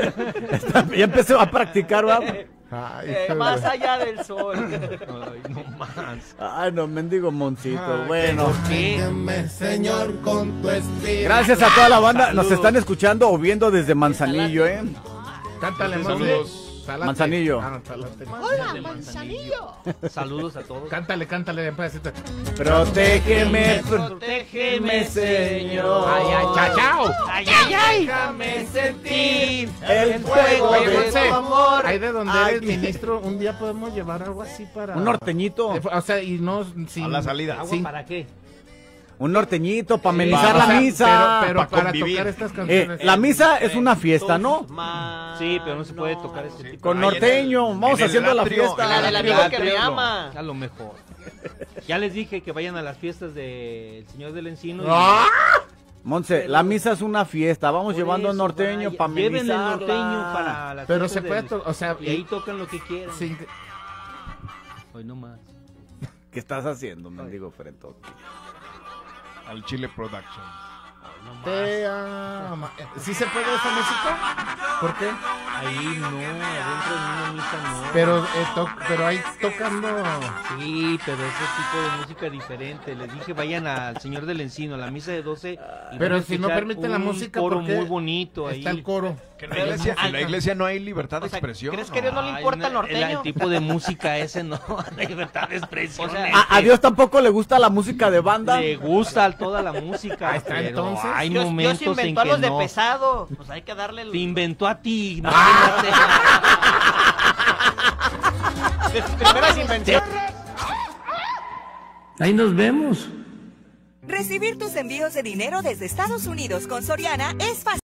Ya empecé a practicar, ¿va? Ay, Eh, más allá del sol. Ay, no más. Ay, no, mendigo Moncito. Bueno. Sígueme, Señor, con tu espíritu. Gracias a toda la banda. Nos están escuchando o viendo desde Manzanillo, ¿eh? Cántale, Saludos. Salate. Manzanillo. Ah, no, salate. Hola, Manzanillo. Saludos a todos. Cántale, cántale, un pedacito. Protégeme, Protégeme, Señor. Ay, ay, chao, chao. Ay, ay, ay. Déjame sentir el fuego Oye, de Monse, tu amor. ahí de donde Ay. eres ministro, un día podemos llevar algo así para... Un norteñito. Eh, O sea, y no sin... A la salida. ¿Agua sin- para qué? Un norteñito para amenizar o la sea, misa. Pero, pero pa' para convivir. tocar estas Eh, canciones... la misa es una fiesta, ¿no? Sí, pero no se puede tocar este tipo. Con Ahí en norteño. el- Vamos en el haciendo la atrio, fiesta. en La el del atrio. amigo que me Atrio, ama. A lo mejor. Ya les dije que vayan a las fiestas del Señor del Encino. y- ¡Ah! Monse, la misa es una fiesta. Vamos Por llevando eso, norteño vaya, para Lleven el amenizarla. norteño para las Pero fiestas se puede, del- to- o sea, Y ahí tocan lo que quieran. sin- Hoy no más. ¿Qué estás haciendo, mendigo Frento? Al Chile Production. Te ama. ¿Sí se puede esa música? ¿Por qué? Ahí no, adentro de una misa no. Pero, eh, to- pero ahí tocando... Sí, pero ese tipo de música diferente. Les dije, vayan al Señor del Encino, a la misa de doce. y Pero van a si no escuchar permite la un música, coro ¿por qué muy bonito ahí. está el coro? Que en la iglesia, en la iglesia no hay libertad de O sea, expresión. ¿crees que a Dios no le Ay, importa el una- norteño? El, tipo de música ese no, la libertad de expresión. O sea, eh, ¿A, a Dios tampoco le gusta la música de banda? le gusta toda la música. Ahí está, pero entonces. hay Dios, momentos Dios en inventó a que los de no. pesado. Pues hay que darle el... Te inventó a ti, imagínate. de sus primeras invenciones. Ahí nos vemos. Recibir tus envíos de dinero desde Estados Unidos con Soriana es fácil.